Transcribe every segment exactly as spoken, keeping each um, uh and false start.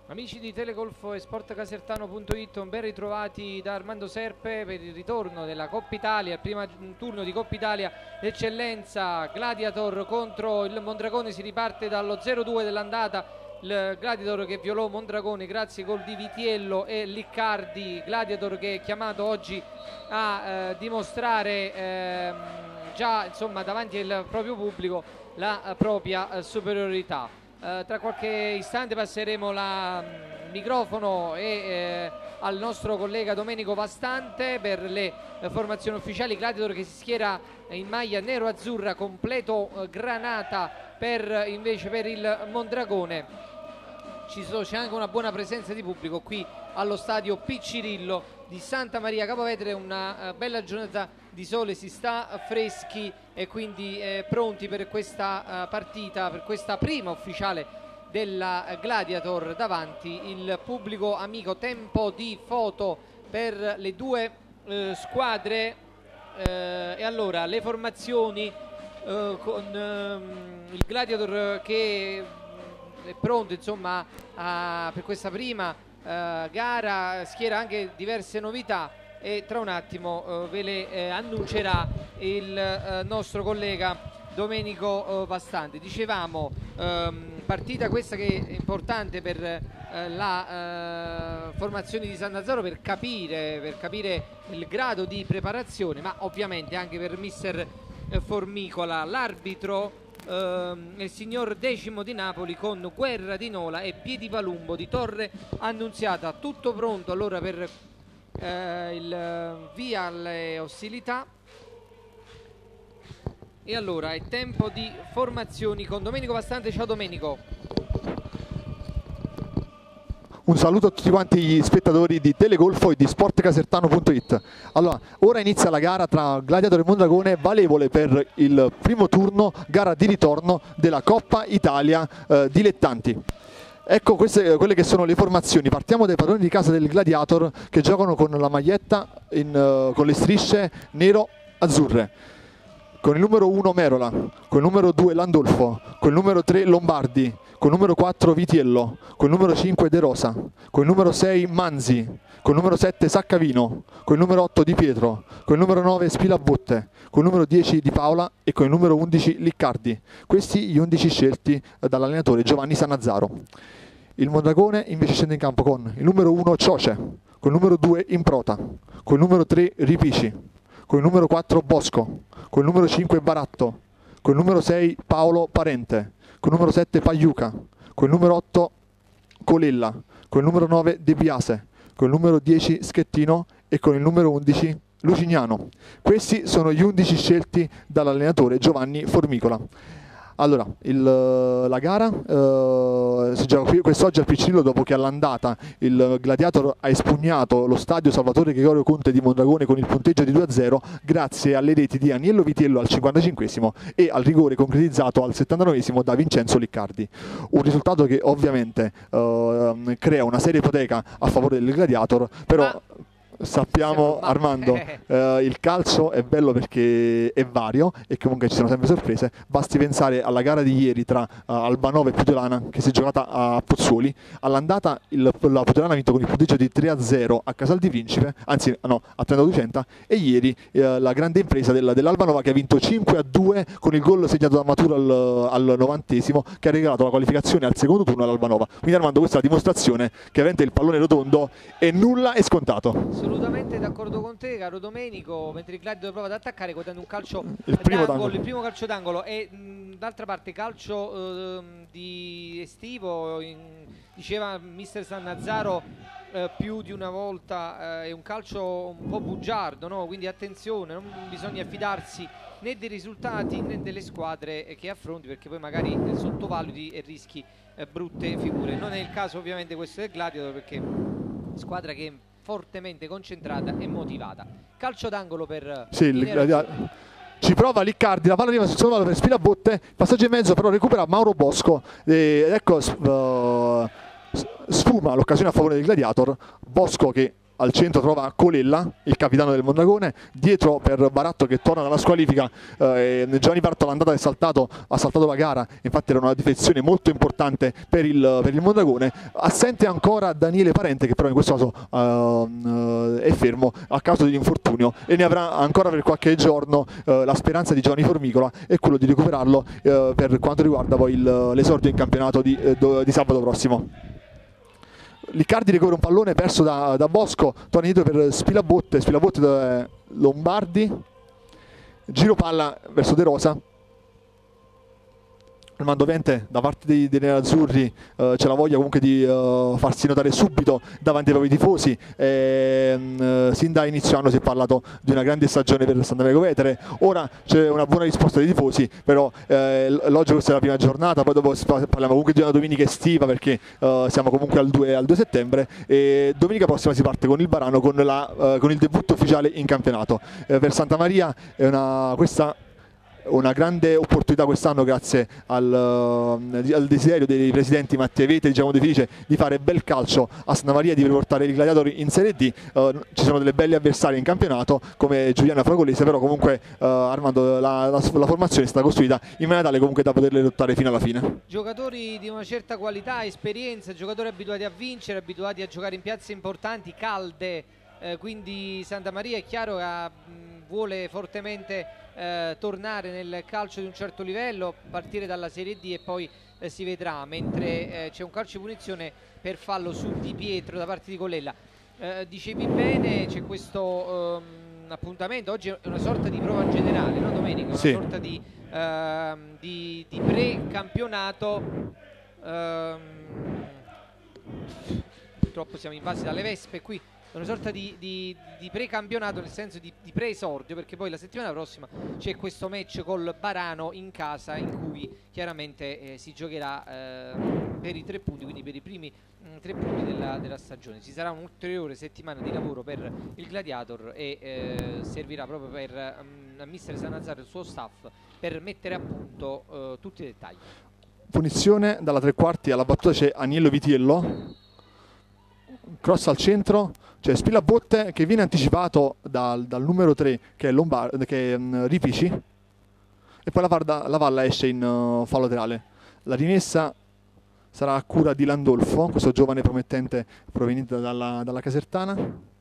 Amici di Telegolf e Sportcasertano punto it, ben ritrovati da Armando Serpe per il ritorno della Coppa Italia, il primo turno di Coppa Italia d'eccellenza. Gladiator contro il Mondragone, si riparte dallo zero due dell'andata. Il Gladiator che violò Mondragone grazie ai gol di Vitiello e Liccardi. Gladiator che è chiamato oggi a eh, dimostrare eh, già insomma davanti al proprio pubblico la eh, propria eh, superiorità. Uh, tra qualche istante passeremo la, il microfono e, eh, al nostro collega Domenico Vastante per le eh, formazioni ufficiali. Gladiator che si schiera in maglia nero-azzurra, completo eh, granata per, invece per il Mondragone. C'è anche una buona presenza di pubblico qui allo stadio Piccirillo di Santa Maria Capovetere. Una uh, bella giornata di sole, si sta freschi e quindi eh, pronti per questa uh, partita, per questa prima ufficiale della Gladiator. Davanti il pubblico amico. Tempo di foto per le due uh, squadre uh, e allora le formazioni uh, con uh, il Gladiator che è pronto insomma a, per questa prima uh, gara, schiera anche diverse novità e tra un attimo uh, ve le eh, annuncerà il uh, nostro collega Domenico uh, Vastante. Dicevamo um, partita questa che è importante per uh, la uh, formazione di Sannazzaro per capire, per capire il grado di preparazione, ma ovviamente anche per mister uh, Formicola. L'arbitro Uh, il signor Decimo di Napoli con Guerra di Nola e Piedipalumbo di Torre Annunziata. Tutto pronto allora per uh, il uh, via alle ostilità. E allora è tempo di formazioni con Domenico Vastante. Ciao Domenico. Un saluto a tutti quanti gli spettatori di Telegolfo e di Sportcasertano punto it. Allora, ora inizia la gara tra Gladiator e Mondragone, valevole per il primo turno, gara di ritorno della Coppa Italia eh, dilettanti. Ecco queste, quelle che sono le formazioni. Partiamo dai padroni di casa del Gladiator che giocano con la maglietta in, uh, con le strisce nero-azzurre. Con il numero uno Merola, con il numero due Landolfo, con il numero tre Lombardi, con il numero quattro Vitiello, con il numero cinque De Rosa, con il numero sei Manzi, con il numero sette Saccavino, con il numero otto Di Pietro, con il numero nove Spilabotte, con il numero dieci Di Paola e con il numero undici Liccardi. Questi gli undici scelti dall'allenatore Giovanni Sannazzaro. Il Mondragone invece scende in campo con il numero uno Cioce, con il numero due Improta, con il numero tre Ripici, con il numero quattro Bosco, con il numero cinque Baratto, con il numero sei Paolo Parente, con il numero sette Pagliuca, con il numero otto Colella, con il numero nove De Biase, con il numero dieci Schettino e con il numero undici Lucignano. Questi sono gli undici scelti dall'allenatore Giovanni Formicola. Allora, il, la gara eh, si gioca quest'oggi al Piccirillo dopo che all'andata il Gladiator ha espugnato lo stadio Salvatore Gregorio Conte di Mondragone con il punteggio di due a zero grazie alle reti di Aniello Vitiello al cinquantacinquesimo e al rigore concretizzato al settantanovesimo da Vincenzo Liccardi. Un risultato che ovviamente eh, crea una seria ipoteca a favore del Gladiator, però... Ma... Sappiamo Armando, eh, il calcio è bello perché è vario e comunque ci sono sempre sorprese. Basti pensare alla gara di ieri tra uh, Albanova e Pugiolana che si è giocata a Pozzuoli. All'andata la Pugiolana ha vinto con il punteggio di tre a zero a Casal di Principe, anzi no, a Trento Duecenta, e ieri eh, la grande impresa del, dell'Albanova che ha vinto cinque a due con il gol segnato da Maturo al, al novantesimo che ha regalato la qualificazione al secondo turno all'Albanova. Quindi Armando, questa è la dimostrazione che ovviamente il pallone rotondo e nulla è scontato. Assolutamente d'accordo con te, caro Domenico, mentre il Gladiator prova ad attaccare guardando un calcio il primo d'angolo, il primo calcio d'angolo e d'altra parte calcio eh, di estivo, in, diceva mister Sannazzaro eh, più di una volta, è eh, un calcio un po' bugiardo, no? Quindi attenzione, non bisogna fidarsi né dei risultati né delle squadre che affronti perché poi magari sottovaluti e rischi eh, brutte figure. Non è il caso ovviamente questo del Gladiator perché squadra che fortemente concentrata e motivata. Calcio d'angolo per sì, il, ci prova Liccardi, la palla arriva sul solo per Spilabotte, passaggio in mezzo però recupera Mauro Bosco ed ecco uh, sfuma l'occasione a favore del Gladiator. Bosco che al centro trova Colella, il capitano del Mondragone, dietro per Baratto che torna dalla squalifica, eh, Giovanni Baratto all'andata è saltato, ha saltato la gara, infatti era una difezione molto importante per il, per il Mondragone. Assente ancora Daniele Parente che però in questo caso uh, è fermo a causa di infortunio e ne avrà ancora per qualche giorno. Uh, la speranza di Giovanni Formicola è quello di recuperarlo uh, per quanto riguarda poi l'esordio in campionato di, uh, di sabato prossimo. Liccardi recupera un pallone perso da, da Bosco, torna indietro per Spilabotte, Spilabotte da Lombardi, giro palla verso De Rosa. Armando Vente da parte dei, dei nerazzurri uh, c'è la voglia comunque di uh, farsi notare subito davanti ai propri tifosi. E, uh, sin da inizio anno si è parlato di una grande stagione per Sant'Americo Vetere, ora c'è una buona risposta dei tifosi, però eh, logico questa è la prima giornata, poi dopo parliamo comunque di una domenica estiva perché uh, siamo comunque al due, al due settembre e domenica prossima si parte con il Barano con, la, uh, con il debutto ufficiale in campionato. Eh, per Santa Maria è una, questa una grande opportunità quest'anno grazie al, uh, al desiderio dei presidenti Mattia Vete e Giacomo De Felice di fare bel calcio a Santa Maria, di riportare i gladiatori in Serie D. Uh, ci sono delle belle avversarie in campionato come Giuliana Fragolese, però comunque uh, Armando la, la, la formazione è stata costruita in maniera tale comunque da poterle lottare fino alla fine. Giocatori di una certa qualità, esperienza, giocatori abituati a vincere, abituati a giocare in piazze importanti, calde, eh, quindi Santa Maria è chiaro che ha, mh, vuole fortemente Eh, tornare nel calcio di un certo livello, partire dalla Serie D e poi eh, si vedrà, mentre eh, c'è un calcio di punizione per fallo su Di Pietro da parte di Colella. Eh, dicevi bene, c'è questo ehm, appuntamento, oggi è una sorta di prova generale, no Domenico? Una sì. sorta di, ehm, di, di pre-campionato. Ehm, purtroppo siamo invasi dalle vespe qui. Una sorta di, di, di precampionato, nel senso di, di pre-esordio, perché poi la settimana prossima c'è questo match col Barano in casa in cui chiaramente eh, si giocherà eh, per i tre punti, quindi per i primi mh, tre punti della, della stagione. Ci sarà un'ulteriore settimana di lavoro per il Gladiator e eh, servirà proprio per um, a mister Sannazzaro e il suo staff per mettere a punto eh, tutti i dettagli. Punizione dalla tre quarti, alla battuta c'è Aniello Vitiello, cross al centro, c'è Spilabotte che viene anticipato dal, dal numero tre che è, Lombard, che è um, Ripici, e poi la, Varda, la Valla esce in uh, fallo laterale. La rimessa sarà a cura di Landolfo, questo giovane promettente proveniente dalla, dalla Casertana,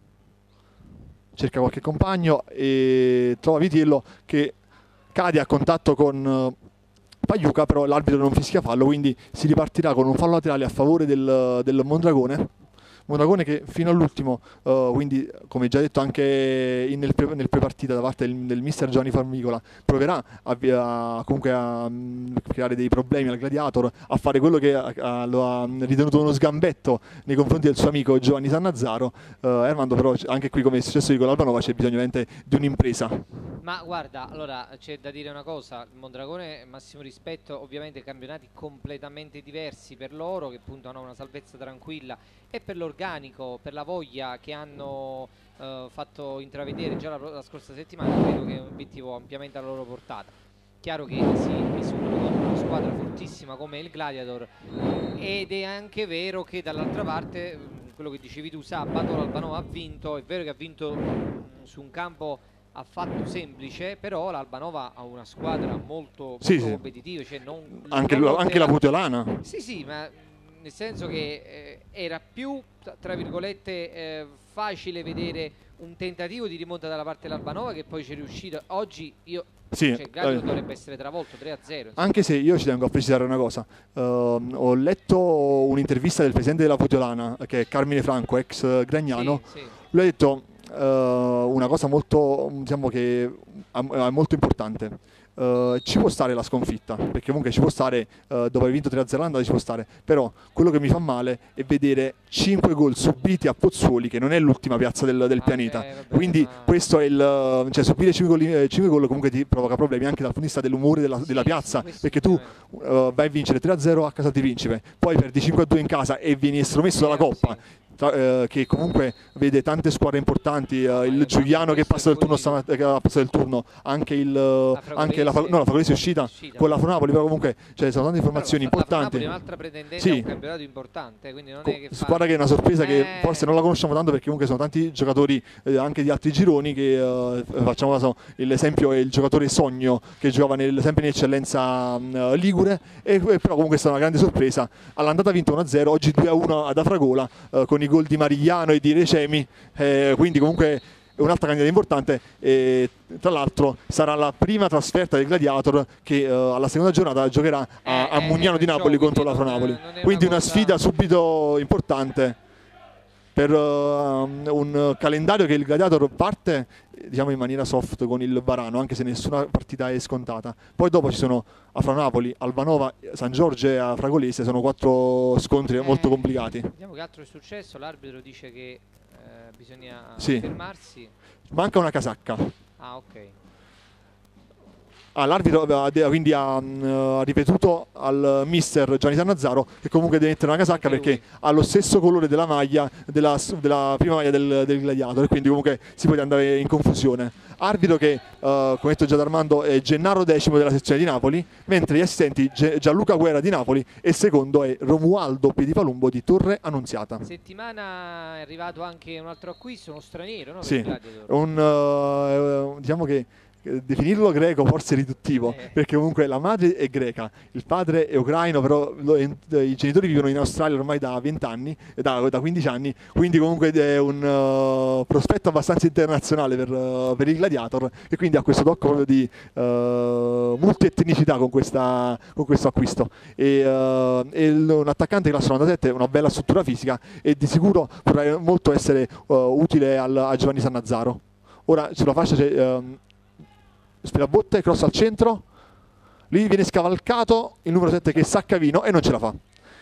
cerca qualche compagno e trova Vitiello che cade a contatto con uh, Pagliuca, però l'arbitro non fischia fallo, quindi si ripartirà con un fallo laterale a favore del, del Mondragone. Mondragone che fino all'ultimo, uh, quindi come già detto anche in, nel, pre, nel prepartita da parte del, del mister Giovanni Formicola, proverà a, a, comunque a um, creare dei problemi al Gladiator, a fare quello che a, a, lo ha ritenuto uno sgambetto nei confronti del suo amico Giovanni Sannazzaro. Uh, Armando, però anche qui come è successo con l'Albanova c'è bisogno ovviamente di un'impresa. Ma guarda, allora c'è da dire una cosa, il Mondragone, massimo rispetto, ovviamente campionati completamente diversi per loro che puntano a una salvezza tranquilla e per l'organico, per la voglia che hanno eh, fatto intravedere già la, la scorsa settimana, credo che è un obiettivo ampiamente alla loro portata. Chiaro che si misurano con una squadra fortissima come il Gladiator ed è anche vero che dall'altra parte, quello che dicevi tu sabato, l'Albanova ha vinto, è vero che ha vinto mh, su un campo affatto semplice, però l'Albanova ha una squadra molto, molto sì, competitiva, cioè non, anche, non anche la Puteolana. Sì, sì, ma nel senso che eh, era più, tra virgolette, eh, facile vedere un tentativo di rimonta dalla parte dell'Albanova che poi ci è riuscito. Oggi io sì, cioè, il Gladiator eh, dovrebbe essere travolto tre a zero. Anche se io ci tengo a precisare una cosa, uh, ho letto un'intervista del presidente della Puteolana che è Carmine Franco, ex Gragnano. Sì, sì. Lui ha detto uh, una cosa molto, diciamo che è molto importante. Uh, ci può stare la sconfitta, perché comunque ci può stare, uh, dopo aver vinto tre a zero l'andata ci può stare, però quello che mi fa male è vedere cinque gol subiti a Pozzuoli, che non è l'ultima piazza del, del ah, pianeta, beh, vabbè, quindi ma... questo è il, cioè subire cinque gol comunque ti provoca problemi anche dal punto di vista dell'umore della, sì, della piazza, sì, perché tu uh, vai a vincere tre a zero a casa di Principe, poi perdi cinque a due in casa e vieni estromesso eh, dalla Coppa. sì. tra, eh, che comunque vede tante squadre importanti, eh, il Giuliano che passa del turno, stamat- che passa del turno anche, il, La anche la, no, la Fragolese è uscita, uscita con la Napoli, però comunque cioè, sono tante informazioni però, importanti. La è un'altra pretendente sì. a un campionato importante, quindi non è che fa... Squadra che è una sorpresa eh... che forse non la conosciamo tanto perché comunque sono tanti giocatori eh, anche di altri gironi che eh, facciamo caso, l'esempio è il giocatore Sogno che giocava nel, sempre in eccellenza uh, Ligure e, e però comunque è stata una grande sorpresa. All'andata ha vinto uno a zero, oggi due a uno ad Afragola uh, con i gol di Marigliano e di Recemi, eh, quindi comunque è un'altra candidata importante e tra l'altro sarà la prima trasferta del Gladiator che uh, alla seconda giornata giocherà a, a Mugnano di Napoli contro l'Afro Napoli, quindi una, una sfida subito importante per uh, un calendario che il Gladiator parte diciamo in maniera soft con il Varano, anche se nessuna partita è scontata. Poi dopo ci sono Afro Napoli, Albanova, San Giorgio e Fragolese, sono quattro scontri eh, molto complicati. Vediamo che altro è successo, l'arbitro dice che eh, bisogna sì. fermarsi. Manca una casacca. Ah, ok. Ah, l'arbitro quindi ha, uh, ripetuto al mister Gianni Sannazzaro che comunque deve mettere una casacca anche perché lui ha lo stesso colore della maglia della, della prima maglia del, del Gladiator e quindi comunque si può andare in confusione. Arbitro che, uh, come detto già da Armando, è Gennaro Decimo della sezione di Napoli, mentre gli assistenti G- Gianluca Guerra di Napoli e il secondo è Romualdo Piedipalumbo di Torre Annunziata. Settimana è arrivato anche un altro acquisto, uno straniero, no? Sì, un, uh, diciamo che definirlo greco forse è riduttivo eh. perché comunque la madre è greca, il padre è ucraino, però lo, i genitori vivono in Australia ormai da venti anni, da, da quindici anni, quindi comunque è un uh, prospetto abbastanza internazionale per, uh, per il Gladiator e quindi ha questo tocco proprio di uh, multietnicità con, questa, con questo acquisto e, uh, è un attaccante classe novantasette, una bella struttura fisica e di sicuro potrà molto essere uh, utile al, a Giovanni Sannazzaro. Ora sulla fascia c'è uh, Spirabotte, cross al centro, lì viene scavalcato il numero sette che è Saccavino e non ce la fa.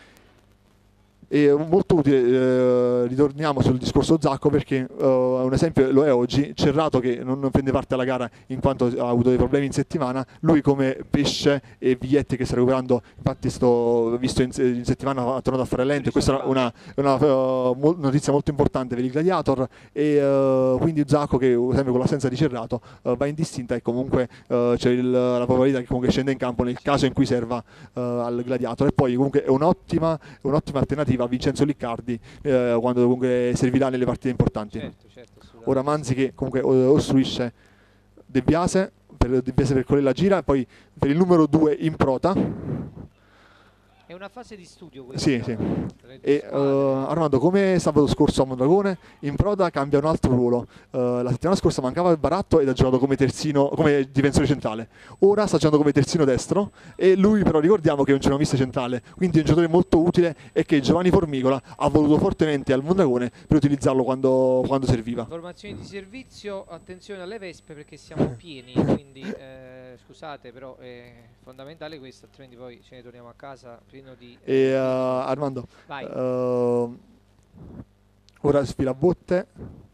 E molto utile, eh, ritorniamo sul discorso Zacco perché uh, un esempio lo è oggi, Cerrato che non prende parte alla gara in quanto ha avuto dei problemi in settimana, lui come Pesce e Viglietti che sta recuperando, infatti sto visto in, in settimana ha tornato a fare lento e questa è una, una uh, notizia molto importante per il Gladiator e uh, quindi Zacco che sempre con l'assenza di Cerrato uh, va in distinta e comunque uh, c'è il, la probabilità che comunque scenda in campo nel caso in cui serva uh, al Gladiator e poi comunque è un'ottima, un'ottima alternativa a Vincenzo Liccardi eh, quando comunque servirà nelle partite importanti. Certo, certo, ora Manzi che comunque ostruisce De Biase per, De Biase per quella gira e poi per il numero due in Prota. È una fase di studio questa. Sì, sì. E uh, Armando, come sabato scorso a Mondragone, in Proda cambia un altro ruolo. Uh, la settimana scorsa mancava il Baratto ed ha giocato come terzino, come difensore centrale. Ora sta giocando come terzino destro e lui però ricordiamo che è un centrocampista centrale, quindi è un giocatore molto utile e che Giovanni Formicola ha voluto fortemente al Mondragone per utilizzarlo quando, quando serviva. Informazioni di servizio, attenzione alle vespe perché siamo pieni, quindi eh, scusate però è fondamentale questo, altrimenti poi ce ne torniamo a casa. Di, eh, e uh, Armando uh, ora Spirabotte,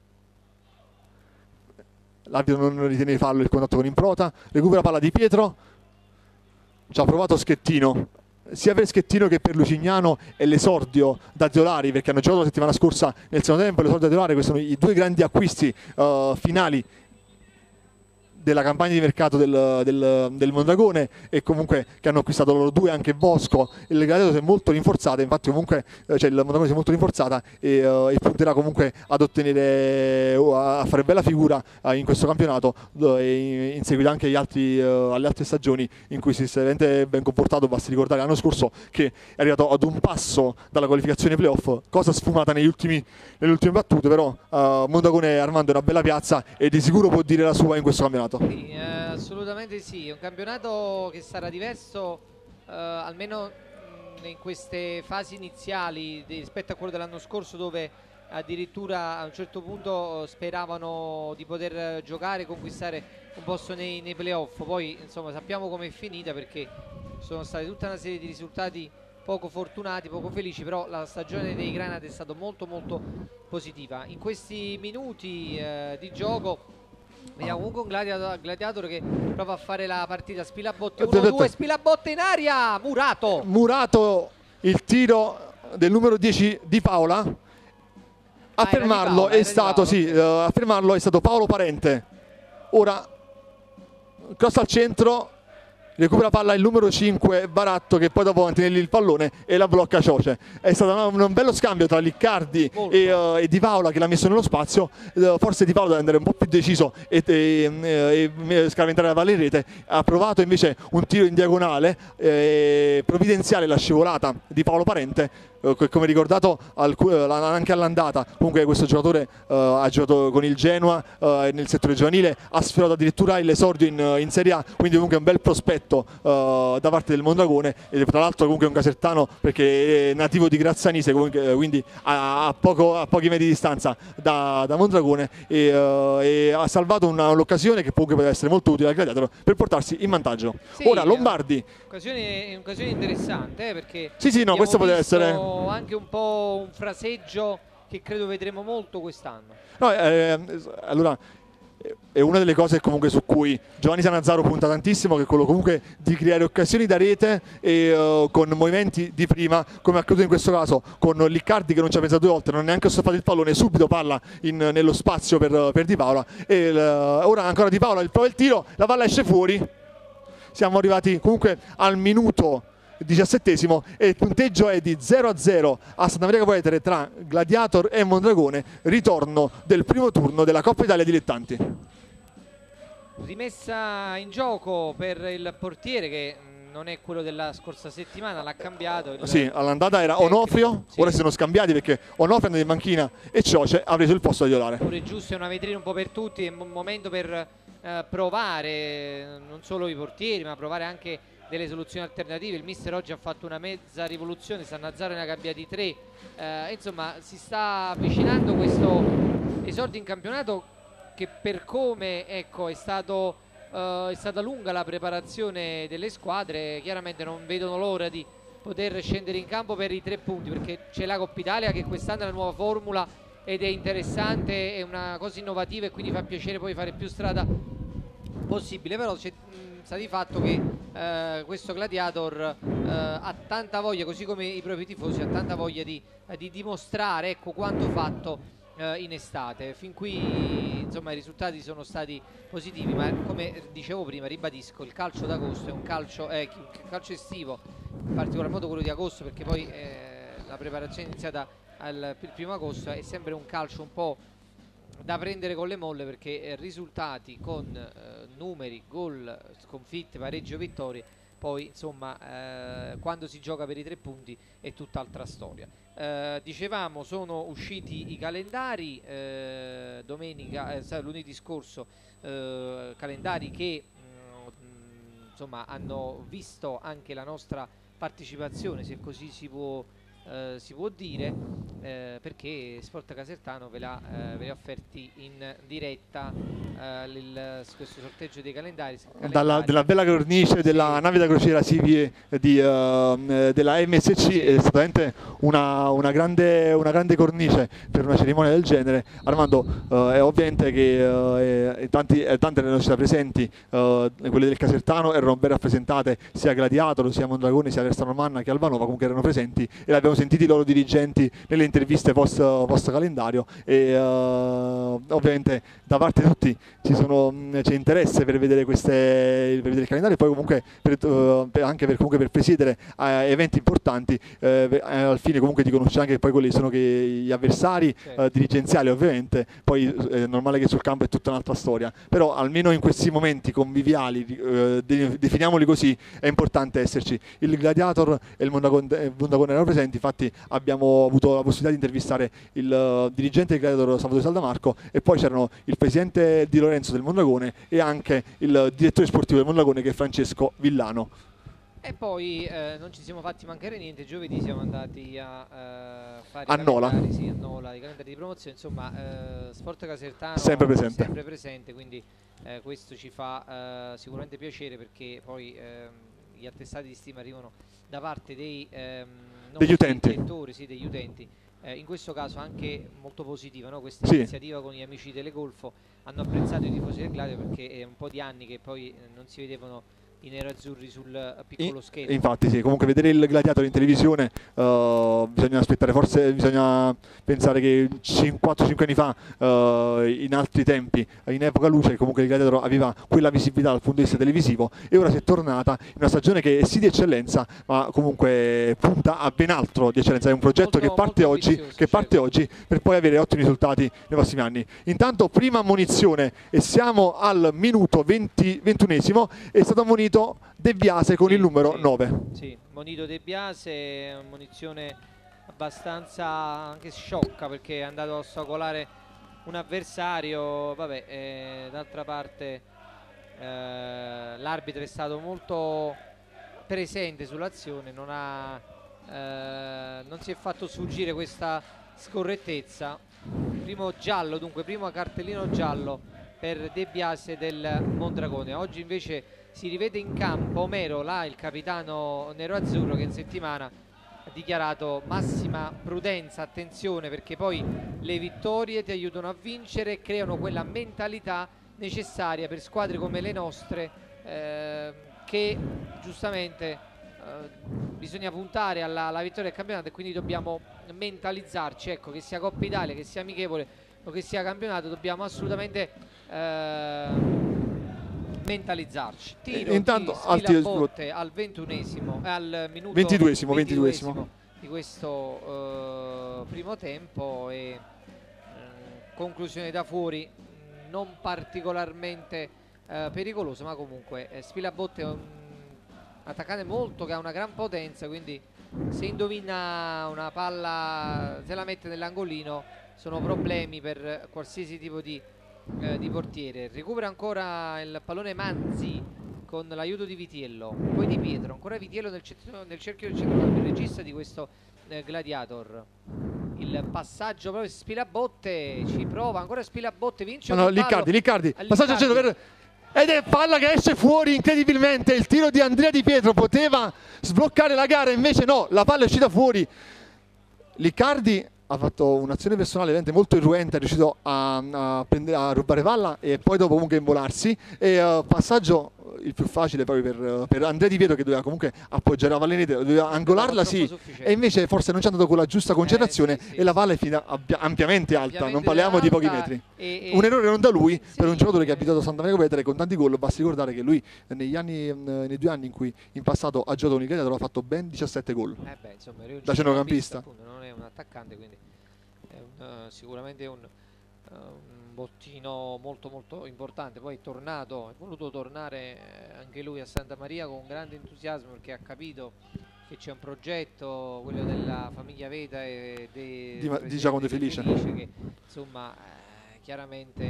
l'arbitro non ritiene di fallo il contatto con Improta, recupera palla di Pietro, ci ha provato Schettino sia per Schettino che per Lucignano è l'esordio da titolari perché hanno giocato la settimana scorsa nel secondo tempo, l'esordio da titolare, questi sono i due grandi acquisti uh, finali della campagna di mercato del, del, del Mondragone e comunque che hanno acquistato loro due, anche Bosco. Il Gladiator si è molto rinforzata, infatti comunque cioè il Mondragone si è molto rinforzata e, uh, e punterà comunque ad ottenere uh, a fare bella figura uh, in questo campionato uh, e in, in seguito anche agli altri, uh, alle altre stagioni in cui si è veramente ben comportato. Basti ricordare l'anno scorso che è arrivato ad un passo dalla qualificazione playoff, cosa sfumata negli ultimi, nelle ultime battute, però uh, Mondragone Armando è una bella piazza e di sicuro può dire la sua in questo campionato. Sì, eh, assolutamente sì, è un campionato che sarà diverso eh, almeno mh, in queste fasi iniziali di, rispetto a quello dell'anno scorso dove addirittura a un certo punto speravano di poter giocare e conquistare un posto nei, nei playoff. Poi insomma sappiamo com'è finita perché sono state tutta una serie di risultati poco fortunati, poco felici, però la stagione dei Granate è stata molto molto positiva. In questi minuti eh, di gioco vediamo comunque un gladiator, gladiator che prova a fare la partita. Spilabotte uno due, Spilabotte in aria, Murato Murato, il tiro del numero dieci di Paola a fermarlo Paola, è stato, sì, uh, a fermarlo è stato Paolo Parente. Ora cross al centro, recupera palla il numero cinque Baratto, che poi dopo mantiene il pallone e la blocca Cioce. È stato un, un bello scambio tra Liccardi e, uh, e Di Paola, che l'ha messo nello spazio. Uh, forse Di Paola deve andare un po' più deciso e, e, e, e scaraventare la palla in rete. Ha provato invece un tiro in diagonale, eh, provvidenziale la scivolata di Paolo Parente. Come ricordato anche all'andata, comunque questo giocatore uh, ha giocato con il Genoa uh, nel settore giovanile, ha sfiorato addirittura l'esordio in, in Serie A, quindi comunque un bel prospetto uh, da parte del Mondragone, e tra l'altro comunque è un casertano perché è nativo di Grazzanise, comunque, quindi a, a, poco, a pochi metri di distanza da, da Mondragone, e, uh, e ha salvato un'occasione che comunque poteva essere molto utile al Gladiator per portarsi in vantaggio. Sì, ora Lombardi, occasione, un'occasione interessante, eh, perché sì sì no, questo poteva essere anche un po' un fraseggio che credo vedremo molto quest'anno. No, eh, allora è una delle cose comunque su cui Giovanni Sanazzaro punta tantissimo, che è quello comunque di creare occasioni da rete e uh, con movimenti di prima, come è accaduto in questo caso con Liccardi, che non ci ha pensato due volte, non ha neanche stoppato il pallone, subito palla in, nello spazio per, per Di Paola, e uh, ora ancora Di Paola, il prova il tiro, la palla esce fuori. Siamo arrivati comunque al minuto diciassettesimo e il punteggio è di zero a zero a Santa Maria Capua Vetere tra Gladiator e Mondragone, ritorno del primo turno della Coppa Italia Dilettanti. Rimessa in gioco per il portiere, che non è quello della scorsa settimana, l'ha cambiato. Il... Sì, all'andata era Onofrio, sì. Ora si sono scambiati perché Onofrio è andato in panchina e Cioce ha preso il posto da Iolare. Pure giusto, è una vetrina un po' per tutti, è un momento per eh, provare non solo i portieri, ma provare anche delle soluzioni alternative. Il mister oggi ha fatto una mezza rivoluzione, Sanazzaro ne ha cambiati tre, eh, insomma si sta avvicinando questo esordio in campionato, che per come ecco è stato uh, è stata lunga la preparazione delle squadre, chiaramente non vedono l'ora di poter scendere in campo per i tre punti, perché c'è la Coppa Italia che quest'anno è la nuova formula ed è interessante, è una cosa innovativa e quindi fa piacere poi fare più strada possibile. Però c'è sta di fatto che eh, questo Gladiator eh, ha tanta voglia, così come i propri tifosi, ha tanta voglia di, eh, di dimostrare ecco quanto fatto eh, in estate. Fin qui insomma i risultati sono stati positivi, ma come dicevo prima, ribadisco, il calcio d'agosto è un calcio, eh, un calcio estivo, in particolar modo quello di agosto, perché poi eh, la preparazione è iniziata al, il primo agosto, è sempre un calcio un po' da prendere con le molle, perché eh, risultati con eh, numeri, gol, sconfitte, pareggi o vittorie, poi insomma eh, quando si gioca per i tre punti è tutt'altra storia. Eh, dicevamo, sono usciti i calendari eh, domenica, eh, lunedì scorso, eh, calendari che mh, insomma hanno visto anche la nostra partecipazione, se così si può Uh, si può dire, uh, perché Sport Casertano ve l'ha uh, offerti in diretta uh, il, questo sorteggio dei calendari, calendari. Dalla, della bella cornice, sì, della nave da crociera Sivie di, uh, della M S C, sì. È stata una, una, grande, una grande cornice per una cerimonia del genere. Armando, uh, è ovviamente che uh, è, tanti, è, tante delle nostre presenti, uh, quelle del Casertano erano ben rappresentate, sia Gladiator, sia Mondragone, sia Verstano Manna che Albanova, comunque erano presenti e l'abbiamo sentiti i loro dirigenti nelle interviste post, post calendario, e uh, ovviamente da parte di tutti c'è interesse per vedere, queste, per vedere il calendario, e poi comunque per, uh, per, anche per, comunque per presiedere a eventi importanti, eh, al fine comunque di conoscere anche poi quelli sono che gli avversari, certo, uh, dirigenziali ovviamente, poi è normale che sul campo è tutta un'altra storia, però almeno in questi momenti conviviali, uh, definiamoli così, è importante esserci. Il Gladiator e il Mondragone erano presenti, infatti abbiamo avuto la possibilità di intervistare il uh, dirigente del Gladiator Salvatore Saldamarco, e poi c'erano il presidente Di Lorenzo del Mondragone e anche il direttore sportivo del Mondragone, che è Francesco Villano. E poi eh, non ci siamo fatti mancare niente, giovedì siamo andati a uh, fare a i Nola. calendari, sì, a Nola, i calendari di promozione, insomma uh, Sport Casertano sempre presente, sempre presente, quindi uh, questo ci fa uh, sicuramente piacere, perché poi uh, gli attestati di stima arrivano da parte dei um, degli utenti, lettori, sì, degli utenti. Eh, in questo caso anche molto positiva, no? Questa sì, iniziativa con gli amici Telegolfo, hanno apprezzato i tifosi del Gladio, perché è un po' di anni che poi eh, non si vedevano i nerazzurri sul piccolo schermo. Infatti sì, comunque vedere il Gladiator in televisione uh, bisogna aspettare, forse bisogna pensare che quattro cinque anni fa, uh, in altri tempi, in epoca luce, comunque il Gladiator aveva quella visibilità dal punto di vista televisivo, e ora si è tornata in una stagione che è sì di eccellenza, ma comunque punta a ben altro di eccellenza. È un progetto molto, che, parte oggi, che certo. parte oggi per poi avere ottimi risultati nei prossimi anni. Intanto prima ammonizione, e siamo al minuto venti, ventunesimo, è stato ammonito De Biase con sì, il numero sì, nove. Sì, monito De Biase, munizione abbastanza anche sciocca, perché è andato a ostacolare un avversario. Vabbè, eh, d'altra parte eh, l'arbitro è stato molto presente sull'azione, non, ha, eh, non si è fatto sfuggire questa scorrettezza. Primo giallo, dunque primo cartellino giallo per De Biase del Mondragone. Oggi invece si rivede in campo Omero, là il capitano nero-azzurro, che in settimana ha dichiarato massima prudenza, attenzione, perché poi le vittorie ti aiutano a vincere e creano quella mentalità necessaria per squadre come le nostre, eh, che giustamente eh, bisogna puntare alla, alla vittoria del campionato, e quindi dobbiamo mentalizzarci, ecco, che sia Coppa Italia, che sia amichevole o che sia campionato, dobbiamo assolutamente eh, mentalizzarci. Tiro intanto di Spilabotte al ventunesimo, al minuto ventiduesimo, ventiduesimo, ventiduesimo di questo uh, primo tempo, e uh, conclusione da fuori non particolarmente uh, pericolosa, ma comunque eh, Spilabotte è un attaccante molto che ha una gran potenza, quindi se indovina una palla, se la mette nell'angolino, sono problemi per qualsiasi tipo di Eh, di portiere. Recupera ancora il pallone Manzi con l'aiuto di Vitiello, poi Di Pietro, ancora Vitiello nel, nel cerchio del centrocampo, il regista di questo eh, Gladiator. Il passaggio proprio Spilabotte, ci prova ancora Spilabotte, vince no, no, Liccardi, Liccardi, passaggio al centro per... ed è palla che esce fuori incredibilmente. Il tiro di Andrea Di Pietro poteva sbloccare la gara, invece no, la palla è uscita fuori. Liccardi ha fatto un'azione personale veramente molto irruente, è riuscito a, a, prendere, a rubare palla e poi dopo comunque involarsi, e uh, passaggio il più facile proprio per, per Andrea Di Pietro, che doveva comunque appoggiare la palla, doveva angolarla, sì, e invece forse non c'è andato con la giusta concentrazione, eh, sì, sì, e la palla è finita ampiamente alta, ampiamente non parliamo alta, di pochi metri. E, e un errore non da lui, sì, per un giocatore che ha abitato Santa Maria Capua Vetere con tanti gol. Basti ricordare che lui negli anni, nei due anni in cui in passato ha giocato con il Gladiator ha fatto ben diciassette gol, eh beh, insomma, da centrocampista, non è un attaccante, quindi è un, uh, sicuramente un, uh, un bottino molto molto importante. Poi è tornato, è voluto tornare anche lui a Santa Maria con grande entusiasmo, perché ha capito che c'è un progetto, quello della famiglia Veta e de, di, di Giacomo De Felice, che insomma eh, chiaramente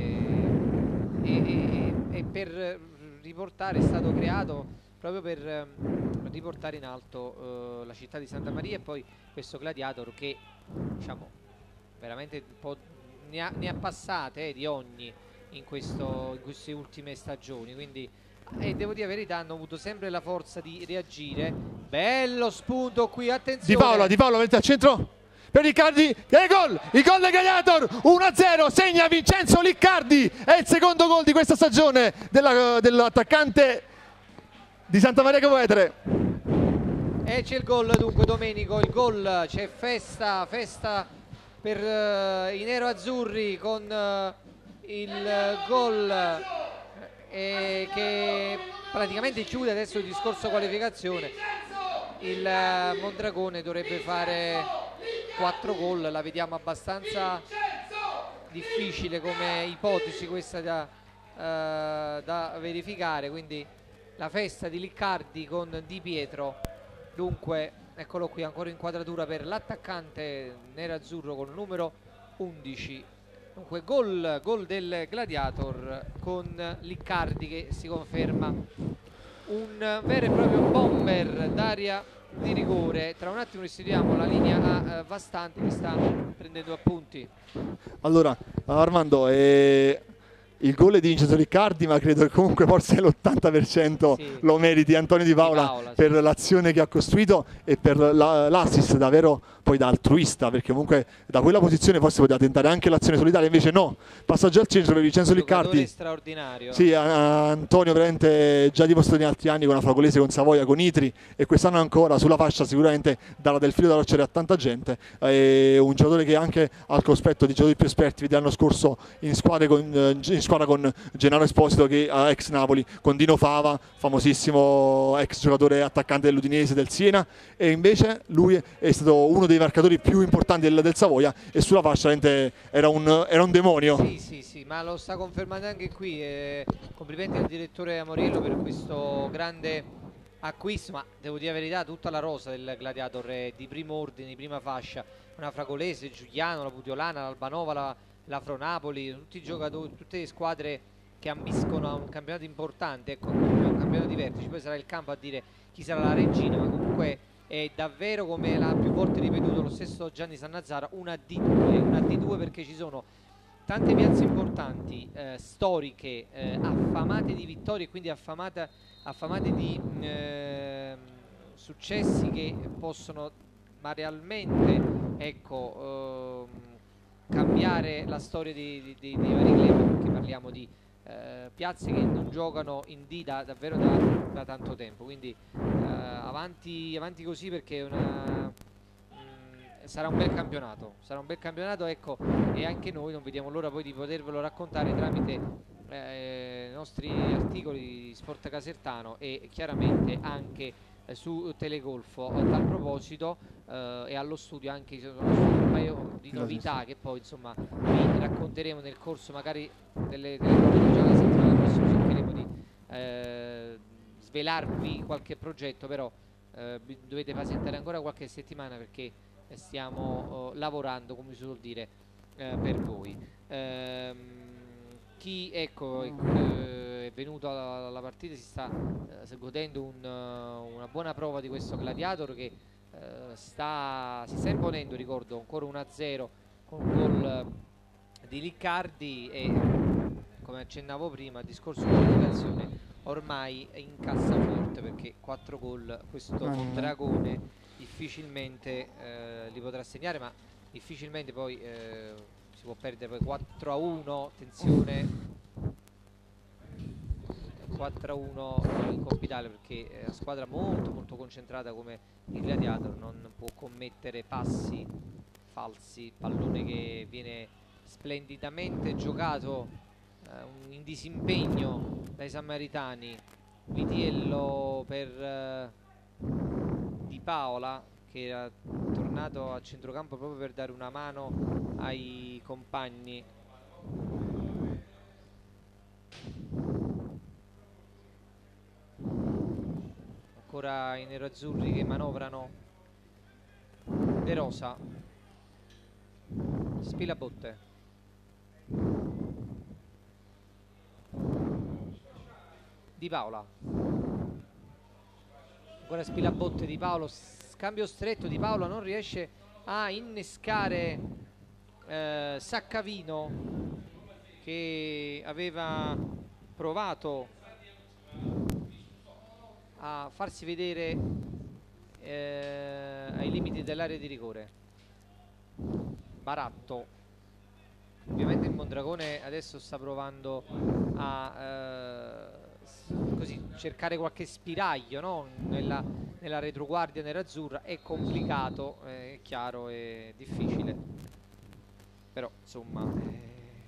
è, è, è per riportare, è stato creato proprio per eh, riportare in alto eh, la città di Santa Maria, e poi questo Gladiator che, diciamo, veramente un po' ne ha, ne ha passate eh, di ogni in, questo, in queste ultime stagioni, quindi e eh, devo dire la verità, hanno avuto sempre la forza di reagire. Bello spunto qui, attenzione, Di Paola, Di Paola mette al centro per Liccardi, e gol, il gol del Gladiator, uno a zero, segna Vincenzo Liccardi, è il secondo gol di questa stagione dell'attaccante di Santa Maria Capua Vetere. E c'è il gol, dunque Domenico, il gol, c'è festa, festa per uh, i nero-azzurri con uh, il gol eh, che praticamente chiude adesso il discorso qualificazione. Il uh, Mondragone dovrebbe fare quattro gol, la vediamo abbastanza difficile come ipotesi questa da, uh, da verificare, quindi la festa di Liccardi con Di Pietro. Dunque eccolo qui, ancora inquadratura per l'attaccante nerazzurro con il numero undici. Dunque gol, gol del Gladiator con Liccardi che si conferma un vero e proprio bomber d'area di rigore. Tra un attimo restituiamo la linea a uh, Vastanti che sta prendendo appunti. Allora Armando, eh, il gol è di Vincenzo Riccardi, ma credo che comunque forse l'ottanta per cento Sì. lo meriti Antonio Di Paola, Di Paola, per sì. l'azione che ha costruito e per la- l'assist davvero poi da altruista, perché comunque da quella posizione forse poteva tentare anche l'azione solitaria, invece no, passaggio al centro per Vincenzo Giocatore Riccardi. straordinario. Sì, a- Antonio veramente già dimostrato in altri anni con la Fragolese, con Savoia, con Itri, e quest'anno ancora sulla fascia sicuramente darà del filo da torcere a tanta gente. È un giocatore che anche al cospetto di giocatori più esperti, vedi l'anno scorso in, squadre con, eh, in squadra con Gennaro Esposito, che ha ex Napoli, con Dino Fava, famosissimo ex giocatore attaccante dell'Udinese, del Siena, e invece lui è stato uno dei marcatori più importanti del, del Savoia, e sulla fascia veramente era un, era un demonio. Sì, sì, sì, ma lo sta confermando anche qui. eh, complimenti al direttore Amoriello per questo grande acquisto, ma devo dire la verità, tutta la rosa del Gladiator è di primo ordine, di prima fascia. Una Fragolese, Giuliano, la Pudiolana, l'Albanova, la, la Fronapoli, tutti i giocatori, tutte le squadre che ambiscono a un campionato importante, ecco, un campionato di vertici. Poi sarà il campo a dire chi sarà la regina, ma comunque è davvero, come l'ha più volte ripetuto lo stesso Gianni Sannazzara, una D due, una D due, perché ci sono tante piazze importanti, eh, storiche, eh, affamate di vittorie e quindi affamate, affamate di eh, successi che possono ma realmente, ecco, ehm, cambiare la storia di, di, di, di vari club, perché parliamo di eh, piazze che non giocano in D da, davvero da, da tanto tempo. Quindi eh, avanti, avanti così, perché è una... sarà un bel campionato, sarà un bel campionato, ecco, e anche noi non vediamo l'ora poi di potervelo raccontare tramite eh, i nostri articoli di Sport Casertano e chiaramente anche eh, su Telegolfo. A tal proposito eh, e allo studio anche ci sono un paio di novità che poi insomma vi racconteremo nel corso magari delle, delle già la settimana prossima. Cercheremo di eh, svelarvi qualche progetto, però eh, dovete pazientare ancora qualche settimana, perché stiamo uh, lavorando, come si suol dire, uh, per voi. Ehm, chi ecco è, uh, è venuto alla, alla partita si sta uh, godendo un, uh, una buona prova di questo Gladiator che uh, sta, si sta imponendo, ricordo, ancora uno a zero con un gol uh, di Liccardi, e come accennavo prima, il discorso di qualificazione ormai è in cassaforte, perché quattro gol questo Mondragone difficilmente eh, li potrà segnare, ma difficilmente poi eh, si può perdere poi quattro a uno, attenzione, quattro a uno in Coppa Italia, perché è una squadra molto molto concentrata come il Gladiator, non può commettere passi falsi, pallone che viene splendidamente giocato eh, in disimpegno dai sammaritani. Vitiello per eh, Di Paola, che era tornato a centrocampo proprio per dare una mano ai compagni. Ancora i nerazzurri che manovrano. De Rosa, Spilabotte, Di Paola, ancora Spilabotte, Di Paolo, scambio stretto. Di Paola non riesce a innescare eh, Saccavino, che aveva provato a farsi vedere eh, ai limiti dell'area di rigore. Baratto, ovviamente il Mondragone adesso sta provando a eh, così cercare qualche spiraglio, no? nella, nella retroguardia nerazzurra. È complicato, è chiaro, è difficile, però insomma eh,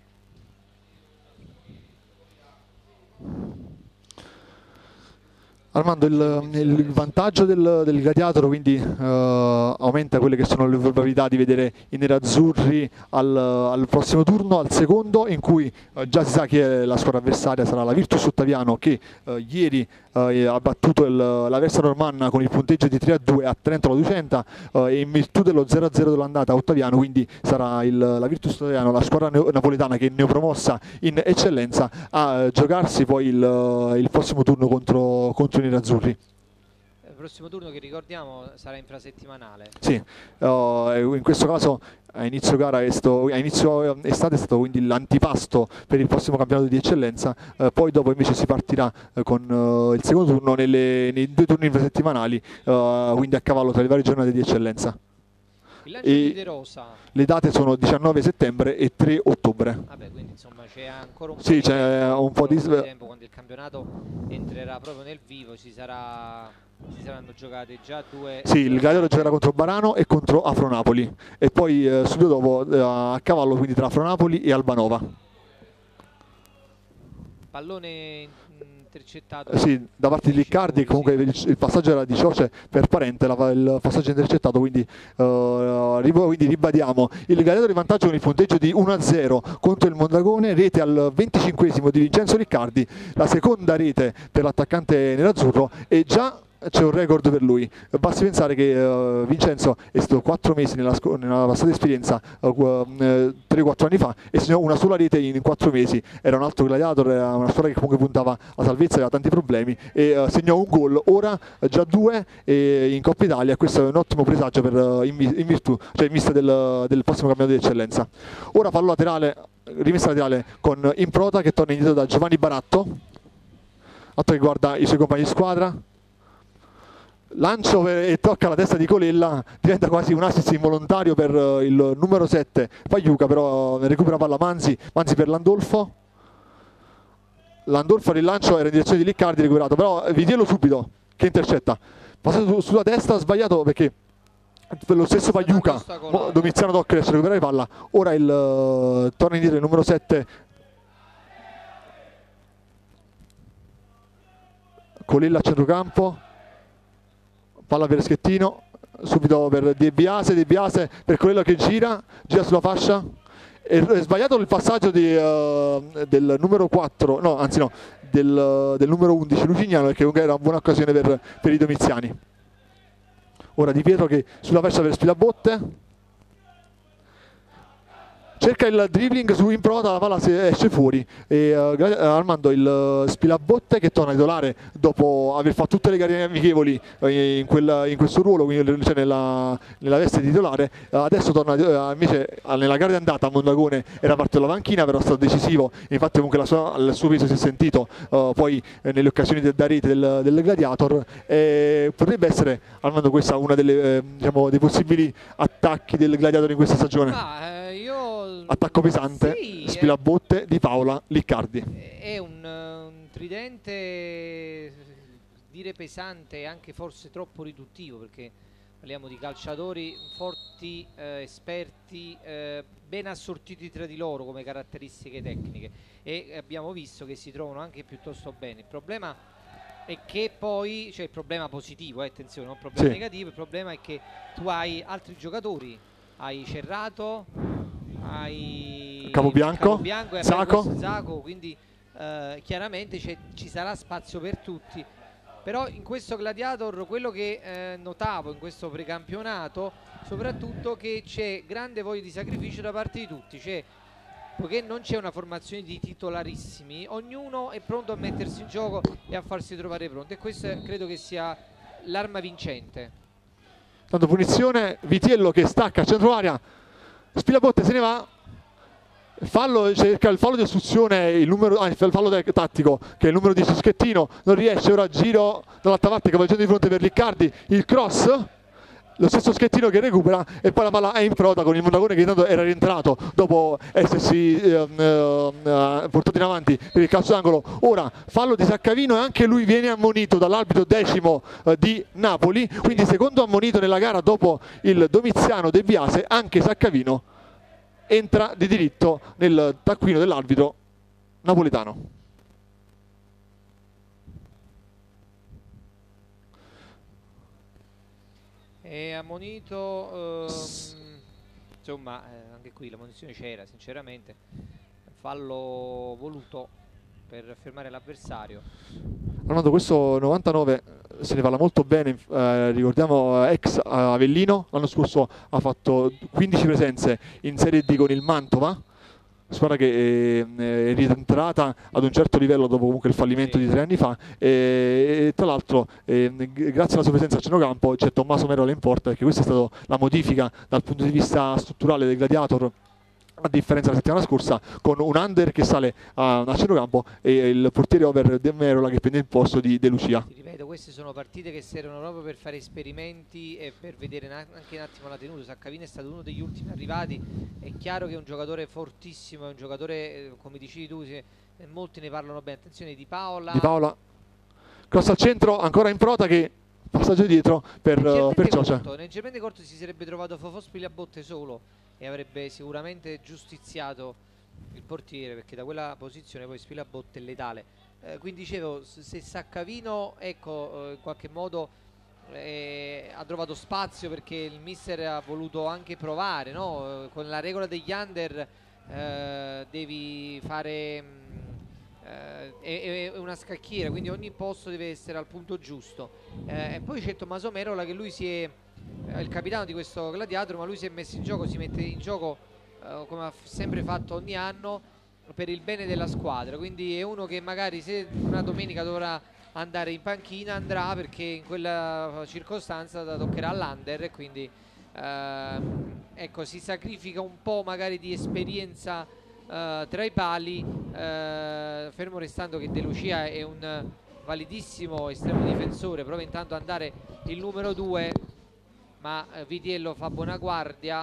Armando, il, il vantaggio del, del Gladiator quindi uh, aumenta quelle che sono le probabilità di vedere i nerazzurri al, al prossimo turno, al secondo, in cui uh, già si sa che la squadra avversaria sarà la Virtus Ottaviano, che uh, ieri uh, ha battuto il, la Versa Normanna con il punteggio di tre a due a Trento alla Ducenta, uh, e in virtù dello zero a zero dell'andata a Ottaviano, quindi sarà il, la Virtus Ottaviano, la squadra napoletana che è neopromossa in eccellenza, a uh, giocarsi poi il, uh, il prossimo turno contro, contro i nerazzurri. prossimo turno, che ricordiamo sarà infrasettimanale. Sì, uh, in questo caso a inizio gara è sto, a inizio estate è stato quindi l'antipasto per il prossimo campionato di eccellenza, uh, poi dopo invece si partirà uh, con uh, il secondo turno nelle, nei due turni infrasettimanali, uh, quindi a cavallo tra le varie giornate di eccellenza. Il lancio di De Rosa. Le date sono diciannove settembre e tre ottobre. Vabbè, quindi insomma c'è ancora un po' sì, di c'è tempo, un po' di tempo quando il campionato entrerà proprio nel vivo, ci sarà si saranno giocate già due. Sì, il Gladiator giocherà contro Barano e contro Afronapoli e poi eh, subito dopo eh, a cavallo quindi tra Afronapoli e Albanova. Pallone intercettato. Eh, sì, da parte di Liccardi, comunque il, il passaggio era di Cioce per Parente, la, il passaggio intercettato, quindi, uh, quindi ribadiamo il Gladiator in vantaggio con il punteggio di uno a zero contro il Mondragone, rete al venticinquesimo di Vincenzo Liccardi, la seconda rete per l'attaccante nerazzurro e già c'è un record per lui. Basti pensare che uh, Vincenzo è stato quattro mesi nella, nella passata esperienza, uh, tre quattro anni fa, e segnò una sola rete in quattro mesi. Era un altro gladiator, era una squadra che comunque puntava alla salvezza, aveva tanti problemi e uh, segnò un gol, ora uh, già due e in Coppa Italia. Questo è un ottimo presagio per, uh, in, in virtù, cioè in vista del, del prossimo campionato di eccellenza. Ora fallo laterale, rimessa laterale con Improta che torna indietro da Giovanni Baratto, atto che guarda i suoi compagni di squadra. Lancio e tocca la testa di Colella, diventa quasi un assist involontario per il numero sette Pagliuca, però recupera palla Manzi, Manzi per Landolfo. Landolfo il lancio era in direzione di Liccardi, recuperato, però Vitiello subito che intercetta, passato sulla testa, sbagliato perché lo stesso Pagliuca, Domiziano tocca riesce a recuperare palla. Ora il uh, torna indietro il numero sette Colella a centrocampo, palla per Schettino, subito per De Biase, De Biase per Colella che gira, gira sulla fascia. È sbagliato il passaggio di, uh, del numero quattro, no anzi no, del, del numero undici Lucignano, perché comunque era una buona occasione per, per i domiziani. Ora Di Pietro che sulla fascia per Spilabotte, cerca il dribbling su Improta, la palla esce fuori e uh, Armando il uh, Spilabotte che torna a titolare dopo aver fatto tutte le gare amichevoli uh, in, quel, in questo ruolo, quindi cioè nella, nella veste di titolare. Uh, adesso torna uh, invece uh, nella gara di andata a Mondragone, era partito dalla panchina, però è stato decisivo, infatti comunque la sua, il suo peso si è sentito uh, poi eh, nelle occasioni de, da rete del, del Gladiator. E potrebbe essere, Armando, questa una delle, eh, diciamo, dei possibili attacchi del Gladiator in questa stagione? Ah, eh, io attacco pesante, sì, Spilabotte, Di Paola, Liccardi. È un, un tridente, dire pesante e anche forse troppo riduttivo, perché parliamo di calciatori forti, eh, esperti, eh, ben assortiti tra di loro come caratteristiche tecniche, e abbiamo visto che si trovano anche piuttosto bene. Il problema è che poi, cioè il problema positivo, eh, attenzione, non il problema sì. negativo, il problema è che tu hai altri giocatori, hai Cerrato, hai Capobianco, Capobianco e Zaco. Zaco, quindi eh, chiaramente ci sarà spazio per tutti. Però in questo Gladiator quello che eh, notavo in questo precampionato soprattutto che c'è grande voglia di sacrificio da parte di tutti, cioè, poiché non c'è una formazione di titolarissimi, ognuno è pronto a mettersi in gioco e a farsi trovare pronto, e questa credo che sia l'arma vincente. Tanto punizione, Vitiello che stacca a centro area, Spilabotte se ne va, fallo, cerca il fallo di ostruzione, il numero, ah, il fallo tattico che è il numero dieci Schettino, non riesce, ora giro dall'altra parte, cavalleggio di fronte per Liccardi, il cross, lo stesso Schettino che recupera e poi la palla è in Prota con il Mondragone che intanto era rientrato dopo essersi eh, eh, portato in avanti per il calcio d'angolo. Ora fallo di Saccavino e anche lui viene ammonito dall'arbitro decimo eh, di Napoli, quindi secondo ammonito nella gara dopo il Domiziano De Biase, anche Saccavino entra di diritto nel taccuino dell'arbitro napoletano. È ammonito, ehm, insomma, eh, anche qui la munizione c'era, sinceramente, fallo voluto per fermare l'avversario. Armando, questo novantanove se ne parla molto bene, eh, ricordiamo ex Avellino, l'anno scorso ha fatto quindici presenze in Serie D con il Mantova, squadra che è, è rientrata ad un certo livello dopo comunque il fallimento Sì. di tre anni fa, e, e tra l'altro eh, grazie alla sua presenza a centrocampo c'è Tommaso Merola in porta, perché questa è stata la modifica dal punto di vista strutturale del Gladiator, a differenza della settimana scorsa, con un under che sale a, a centrocampo e il portiere over De Merola che prende il posto di De Lucia. Ti ripeto, queste sono partite che servono proprio per fare esperimenti e per vedere anche un attimo la tenuta. Saccavini è stato uno degli ultimi arrivati, è chiaro che è un giocatore fortissimo, è un giocatore, eh, come dicevi tu, se, eh, molti ne parlano bene. Attenzione Di Paola. Di Paola, cross al centro, ancora in Prota che passaggio dietro per, uh, per Ciocia. Leggermente corto, si sarebbe trovato Fofò Spigliabotte solo e avrebbe sicuramente giustiziato il portiere, perché da quella posizione poi Spigliabotte è letale. Eh, quindi dicevo, se Saccavino, ecco, eh, in qualche modo eh, ha trovato spazio, perché il mister ha voluto anche provare, no? Con la regola degli under eh, devi fare mh, eh, è, è una scacchiera, quindi ogni posto deve essere al punto giusto. Eh, e poi c'è Tommaso Merola, che lui si è il capitano di questo Gladiator, ma lui si è messo in gioco, si mette in gioco eh, come ha sempre fatto ogni anno, per il bene della squadra. Quindi è uno che magari, se una domenica dovrà andare in panchina, andrà, perché in quella circostanza toccherà all'under, e quindi eh, ecco, si sacrifica un po' magari di esperienza eh, tra i pali, eh, fermo restando che De Lucia è un validissimo estremo difensore. Prova intanto ad andare il numero due, ma eh, Vitiello fa buona guardia.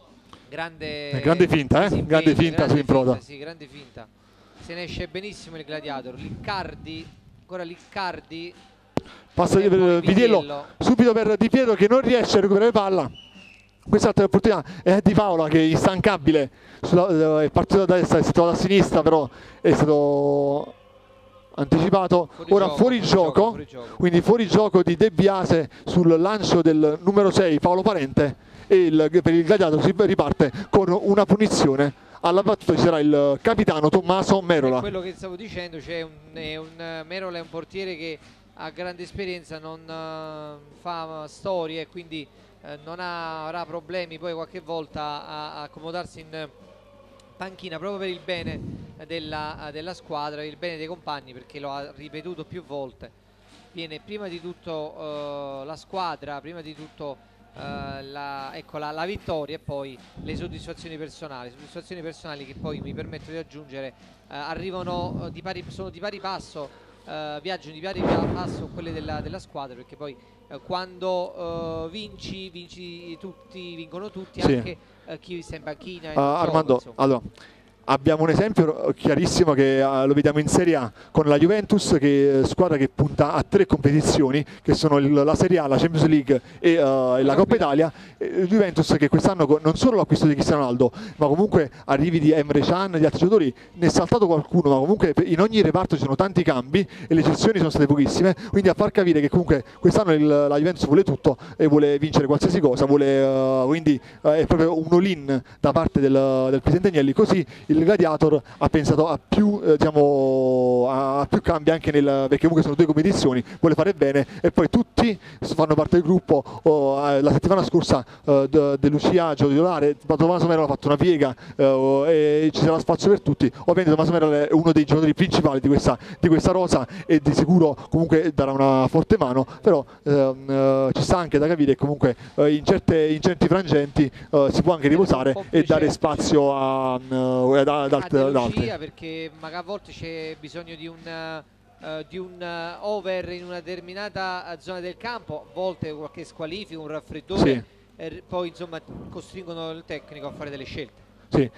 Grande, eh, grande finta, eh? grande finta su Improta. Sì, grande finta. Se ne esce benissimo il Gladiator. Liccardi, ancora Liccardi. Passa per Vitiello, subito per Di Pietro che non riesce a recuperare palla. Quest'altra opportunità è Di Paola che è instancabile, sulla, è partito da destra, è stato da sinistra, però è stato anticipato. Fuori ora gioco, fuori, fuori, gioco, gioco, fuori gioco, quindi fuori gioco di De Biase sul lancio del numero sei Paolo Parente, e il, per il Gladiator si riparte con una punizione. Alla battuta ci sarà il capitano Tommaso Merola. È quello che stavo dicendo, c'è un, è un Merola è un portiere che ha grande esperienza, non uh, fa storie, quindi uh, non ha, avrà problemi poi qualche volta a, a accomodarsi in panchina, proprio per il bene della, della squadra, il bene dei compagni, perché lo ha ripetuto più volte. Viene prima di tutto uh, la squadra, prima di tutto Uh, la, ecco, la, la vittoria, e poi le soddisfazioni personali soddisfazioni personali che poi, mi permetto di aggiungere, uh, arrivano uh, di pari, sono di pari passo, uh, viaggiano di pari passo con quelle della, della squadra, perché poi uh, quando uh, vinci vinci tutti, vincono tutti, sì. Anche uh, chi sta in panchina, uh, Armando, gioco, allora abbiamo un esempio chiarissimo che uh, lo vediamo in Serie A con la Juventus, che è squadra che punta a tre competizioni, che sono il, la Serie A, la Champions League e, uh, e la Coppa Italia. E Juventus che quest'anno non solo l'acquisto di Cristiano Ronaldo, ma comunque arrivi di Emre Can, di altri giocatori, ne è saltato qualcuno, ma comunque in ogni reparto ci sono tanti cambi e le eccezioni sono state pochissime, quindi a far capire che comunque quest'anno la Juventus vuole tutto e vuole vincere qualsiasi cosa, vuole, uh, quindi uh, è proprio un all-in da parte del, del presidente Agnelli. Così il Gladiator ha pensato a più, eh, diciamo, a più cambi anche nel, perché comunque sono due competizioni, vuole fare bene, e poi tutti fanno parte del gruppo. Oh, eh, la settimana scorsa eh, De, De Lucia, Giuliolare, Tommaso Merola ha fatto una piega, eh, e ci sarà spazio per tutti. Ovviamente Tommaso Merola è uno dei giocatori principali di questa, di questa rosa, e di sicuro comunque darà una forte mano, però ehm, eh, ci sta anche da capire che comunque eh, in, certe, in certi frangenti eh, si può anche riposare e dare spazio a, uh, ad, ad, a De Lucia, altri, perché magari a volte c'è bisogno di un Uh, di un uh, over in una determinata uh, zona del campo, a volte qualche squalifica, un raffreddore, sì. E poi insomma costringono il tecnico a fare delle scelte. Sì.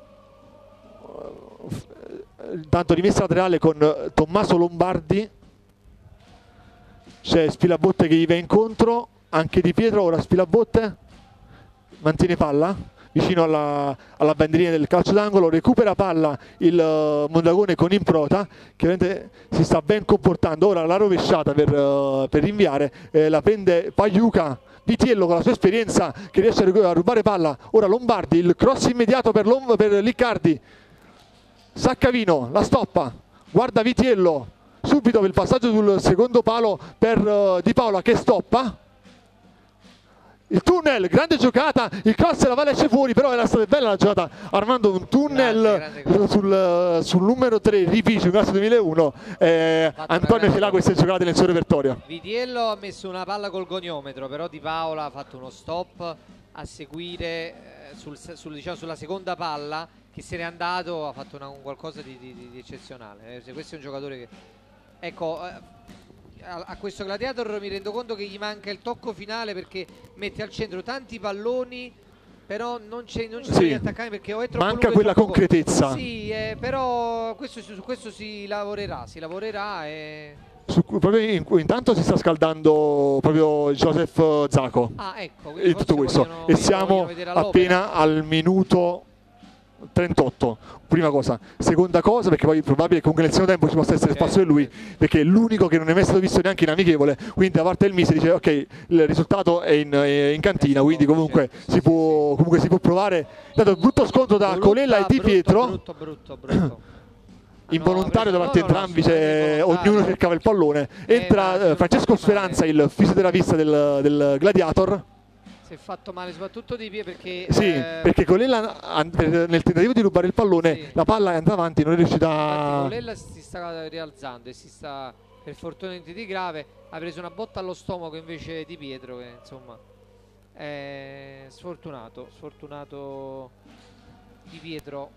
Intanto rimessa laterale con Tommaso Lombardi, c'è Spilabotte che gli va incontro, anche Di Pietro. Ora Spilabotte mantiene palla vicino alla, alla bandierina del calcio d'angolo, recupera palla il uh, Mondragone con Improta, che ovviamente si sta ben comportando. Ora la rovesciata per, uh, per rinviare, eh, la prende Pagliuca. Vitiello con la sua esperienza che riesce a rubare palla. Ora Lombardi, il cross immediato per, per Liccardi. Saccavino la stoppa, guarda Vitiello subito per il passaggio sul secondo palo per uh, Di Paola che stoppa. il tunnel, grande giocata, il cross e la palla esce fuori, però era stata bella la giocata Armando, un tunnel grande, grande sul, sul numero tre, Ripici, un classe duemilauno, eh, Antonio ce l'ha queste giocate nel suo repertorio. Vitiello ha messo una palla col goniometro, però Di Paola ha fatto uno stop a seguire eh, sul, sul, diciamo, sulla seconda palla, che se n'è andato, ha fatto una, un qualcosa di, di, di eccezionale. Eh, questo è un giocatore che, ecco, eh, a questo Gladiator mi rendo conto che gli manca il tocco finale, perché mette al centro tanti palloni, però non, c'è, non ci sono sì, gli attaccanti, perché o è troppo manca lungo, quella troppo concretezza. Sì, eh, però questo, su questo si lavorerà, si lavorerà e... Su, proprio in, intanto si sta scaldando proprio Joseph Zacco. Ah, ecco, e tutto questo vogliono, e siamo appena al minuto trentotto. Prima cosa, seconda cosa, perché poi è probabile che comunque nel secondo tempo ci possa essere spazio per lui, perché è l'unico che non è mai stato visto neanche in amichevole, quindi da parte del Mise dice ok, il risultato è in, è in cantina, quindi comunque si può, comunque si può provare. Dato brutto scontro da brutta, Colella e Di Pietro, brutto, brutto, brutto. involontario no, da parte no, entrambi, no, cioè, ognuno cercava il pallone. Entra eh, Francesco Speranza, il fisioterapista del, del Gladiator. Si è fatto male soprattutto Di Pietro, perché sì, eh, perché Colella nel tentativo di rubare il pallone, sì, la palla è andata avanti, non è riuscita a... Colella si sta rialzando e si sta, per fortuna niente di grave, ha preso una botta allo stomaco invece Di Pietro, che insomma è sfortunato, sfortunato Di Pietro.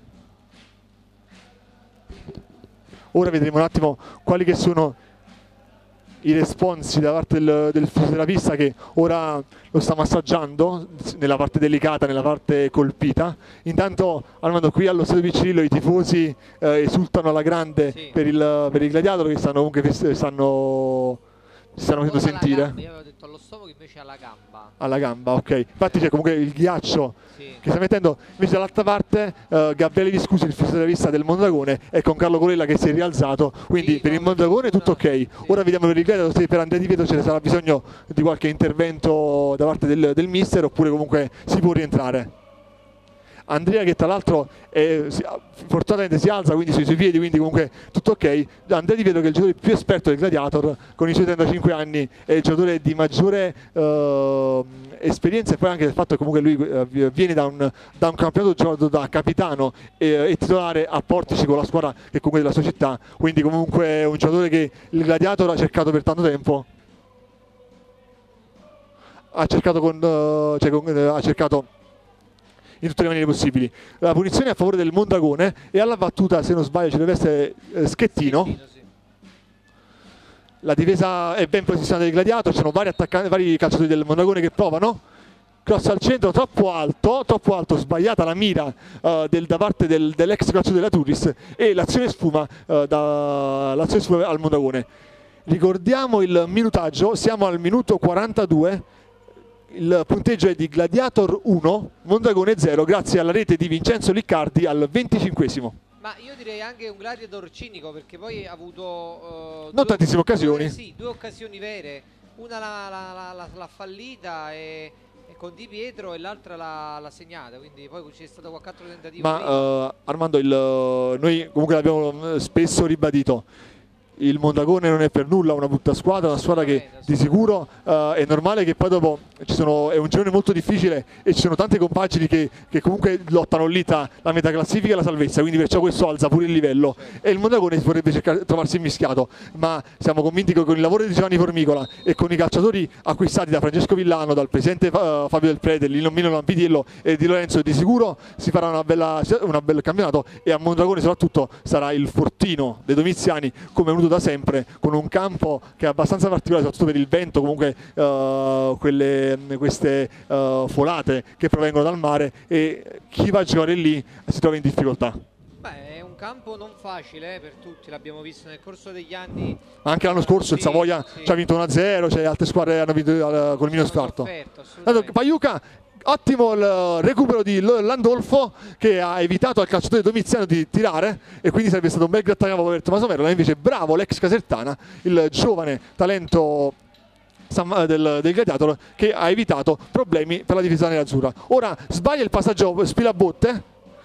Ora vedremo un attimo quali che sono i responsi da parte del, del fisioterapista, che ora lo sta massaggiando nella parte delicata, nella parte colpita. Intanto Armando, qui allo Stadio Piccirillo i tifosi eh, esultano alla grande, sì, per il, per il Gladiator, che stanno comunque stanno, si stanno facendo sentire. Gamba, io avevo detto allo stomaco, invece alla gamba. Alla gamba, ok. Infatti c'è comunque il ghiaccio, sì, che sta mettendo. Invece dall'altra parte uh, Gabriele Viscusi, il fisioterapista del Mondragone, e con Carlo Colella che si è rialzato, quindi sì, per il Mondragone tutto ok. Sì. Ora vediamo per il Gladiator se per Andrea Di Pietro ce ne sarà bisogno di qualche intervento da parte del, del mister, oppure comunque si può rientrare. Andrea, che tra l'altro fortunatamente si alza, quindi sui suoi piedi, quindi comunque tutto ok. Andrea Di Pietro, che è il giocatore più esperto del Gladiator, con i suoi trentacinque anni, è il giocatore di maggiore uh, esperienza, e poi anche del fatto che comunque lui uh, viene da un, da un campionato giocato da capitano e, e titolare a Portici con la squadra che è comunque della sua città, quindi comunque è un giocatore che il Gladiator ha cercato per tanto tempo. Ha cercato con, uh, cioè con uh, ha cercato in tutte le maniere possibili. La punizione è a favore del Mondragone, e alla battuta, se non sbaglio, ci deve essere eh, Schettino. Schettino, sì. La difesa è ben posizionata del Gladiator, ci sono vari, vari calciatori del Mondragone che provano. Cross al centro, troppo alto, troppo alto, sbagliata la mira uh, del, da parte del, dell'ex calciatore della Turris, e l'azione sfuma uh, da l'azione sfuma al Mondragone. Ricordiamo il minutaggio, siamo al minuto quarantadue. Il punteggio è di Gladiator uno, Mondragone zero, grazie alla rete di Vincenzo Liccardi al venticinquesimo. Ma io direi anche un Gladiator cinico, perché poi ha avuto uh, non due, tantissime occasioni. Due, sì, due occasioni vere, una l'ha fallita e, e con Di Pietro, e l'altra l'ha segnata, quindi poi c'è stato qualche altro tentativo. Ma uh, Armando, il, noi comunque l'abbiamo spesso ribadito, il Mondragone non è per nulla una brutta squadra, una squadra che di sicuro uh, è normale che poi dopo ci sono, è un girone molto difficile e ci sono tante compagini che, che comunque lottano lì tra la metaclassifica e la salvezza, quindi perciò questo alza pure il livello, e il Mondragone vorrebbe cercare, trovarsi immischiato, ma siamo convinti che con il lavoro di Giovanni Formicola e con i calciatori acquistati da Francesco Villano, dal presidente uh, Fabio Del Prete, Lino Mino Lampidiello e Di Lorenzo, di sicuro si farà una bella, una bella campionato, e a Mondragone soprattutto sarà il fortino dei domiziani, come è venuto da sempre, con un campo che è abbastanza particolare, soprattutto per il vento, comunque uh, quelle, queste uh, folate che provengono dal mare, e chi va a giocare lì si trova in difficoltà. Beh, è un campo non facile eh, per tutti, l'abbiamo visto nel corso degli anni. Anche l'anno scorso il Savoia sì, ci ha vinto uno a zero, cioè altre squadre hanno vinto uh, col meno scarto. Paiuca, ottimo il recupero di Landolfo, che ha evitato al calciatore Domiziano di tirare, e quindi sarebbe stato un bel grattacapo per Tommaso Merlo. Invece bravo l'ex Casertana, il giovane talento del, del Gladiator, che ha evitato problemi per la difesa nerazzurra. Ora sbaglia il passaggio Spilabotte,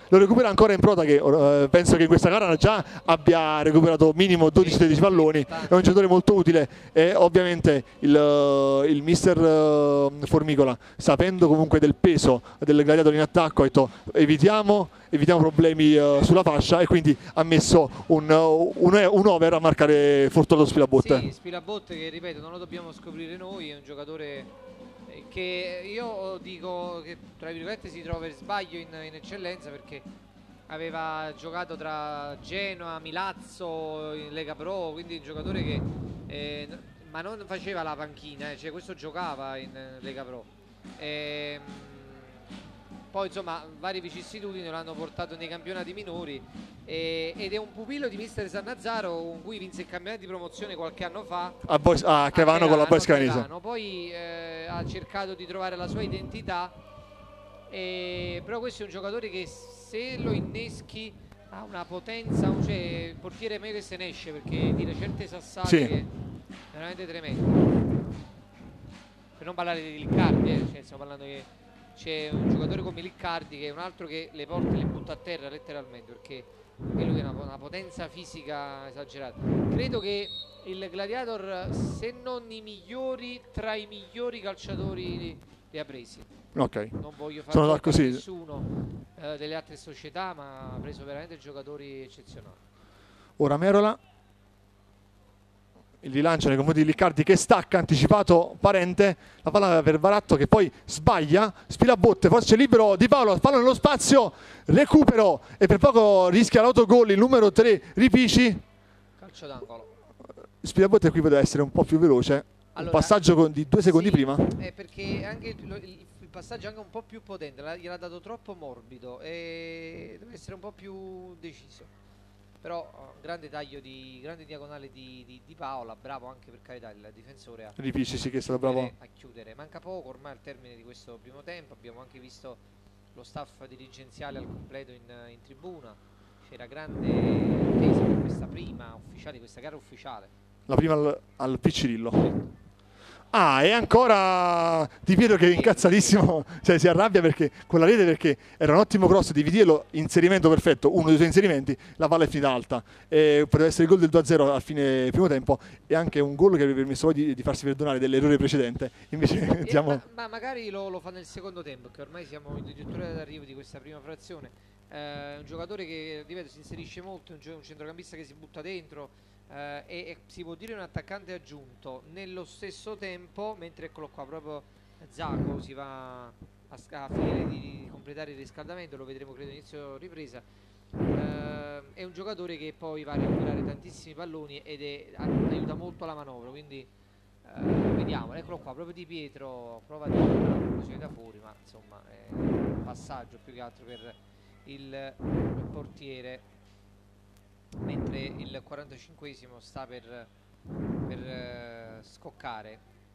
lo recupera ancora Improta che uh, penso che in questa gara già abbia recuperato minimo dodici tredici palloni, è un giocatore molto utile e ovviamente il, uh, il mister uh, Formicola, sapendo comunque del peso del Gladiator in attacco, ha detto evitiamo, evitiamo problemi uh, sulla fascia e quindi ha messo un, uh, un, un over a marcare Fortunato Spilabotte. Sì, Spilabotte che ripeto non lo dobbiamo scoprire noi, è un giocatore che io dico che tra virgolette si trova per sbaglio in, in eccellenza, perché aveva giocato tra Genoa, Milazzo in Lega Pro, quindi un giocatore che eh, ma non faceva la panchina, eh, cioè questo giocava in Lega Pro. E, poi insomma varie vicissitudini lo hanno portato nei campionati minori e, ed è un pupillo di mister Sannazzaro con cui vinse il campionato di promozione qualche anno fa a, Bois, a Crevano con la Bois Cavanese. Poi eh, ha cercato di trovare la sua identità, e, però questo è un giocatore che se lo inneschi ha una potenza, cioè il portiere meglio che se ne esce, perché tira certe sassate sì. che veramente tremendo. Per non parlare di Liccardi, eh, cioè stiamo parlando che c'è un giocatore come Liccardi che è un altro che le porte le butta a terra letteralmente, perché lui ha una, una potenza fisica esagerata. Credo che il Gladiator, se non i migliori, tra i migliori calciatori li, li ha presi. Ok, non voglio far sono così. nessuno eh, delle altre società, ma ha preso veramente giocatori eccezionali. Ora Merola, il rilancio nei confronti di Liccardi che stacca, anticipato Parente, la palla per Baratto che poi sbaglia, Spilabotte, forse c'è libero Di Paolo, palla nello spazio, recupero e per poco rischia l'autogol il numero tre Ripici. Calcio d'angolo. Spilabotte qui poteva essere un po' più veloce, allora, un passaggio con, di due secondi sì, prima. È perché anche il, il, il passaggio è anche un po' più potente, gliel'ha dato troppo morbido e deve essere un po' più deciso. Però un grande taglio di grande diagonale di, di, di Paola, bravo anche per carità il difensore a, Ripici, sì, che è stato bravo a chiudere. Manca poco ormai al termine di questo primo tempo, abbiamo anche visto lo staff dirigenziale al completo in, in tribuna, c'era grande attesa per questa prima ufficiale, questa gara ufficiale. La prima al, al Piccirillo. Ah, e ancora Di Pietro che è incazzatissimo, cioè si arrabbia perché con la rete, perché era un ottimo cross di Vitiello, inserimento perfetto, uno dei suoi inserimenti, la palla è finita alta. E poteva essere il gol del due a zero al fine primo tempo e anche un gol che avrebbe permesso poi di, di farsi perdonare dell'errore precedente. Invece e, diamo... ma, ma magari lo, lo fa nel secondo tempo, che ormai siamo addirittura d'arrivo di questa prima frazione. È eh, un giocatore che, ripeto, si inserisce molto, un, un centrocampista che si butta dentro. Uh, e, e si può dire un attaccante aggiunto. Nello stesso tempo, mentre eccolo qua proprio Zacco si va a, a finire di, di completare il riscaldamento, lo vedremo credo inizio ripresa, uh, è un giocatore che poi va a recuperare tantissimi palloni ed è, aiuta molto la manovra, quindi uh, vediamo, eccolo qua proprio Di Pietro prova a dire una conclusione da fuori, ma insomma è un passaggio più che altro per il, il portiere, mentre il quarantacinquesimo sta per, per uh, scoccare.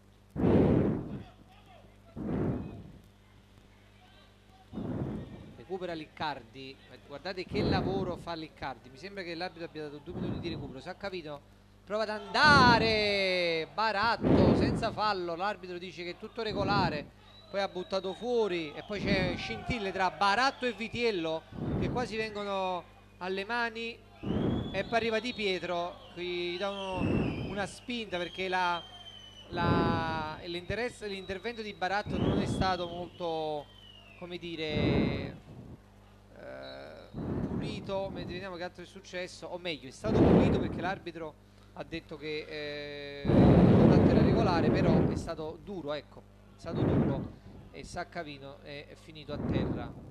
Recupera Liccardi, guardate che lavoro fa Liccardi, mi sembra che l'arbitro abbia dato due minuti di recupero, si è capito? Prova ad andare Baratto senza fallo, l'arbitro dice che è tutto regolare, poi ha buttato fuori e poi c'è scintille tra Baratto e Vitiello che quasi vengono alle mani. E poi arriva Di Pietro, qui dà uno, una spinta perché l'intervento di Baratto non è stato molto, come dire, eh, pulito. Vediamo che altro è successo, o meglio è stato pulito perché l'arbitro ha detto che eh, il contatto era regolare, però è stato duro, ecco, è stato duro e Saccavino è, è finito a terra.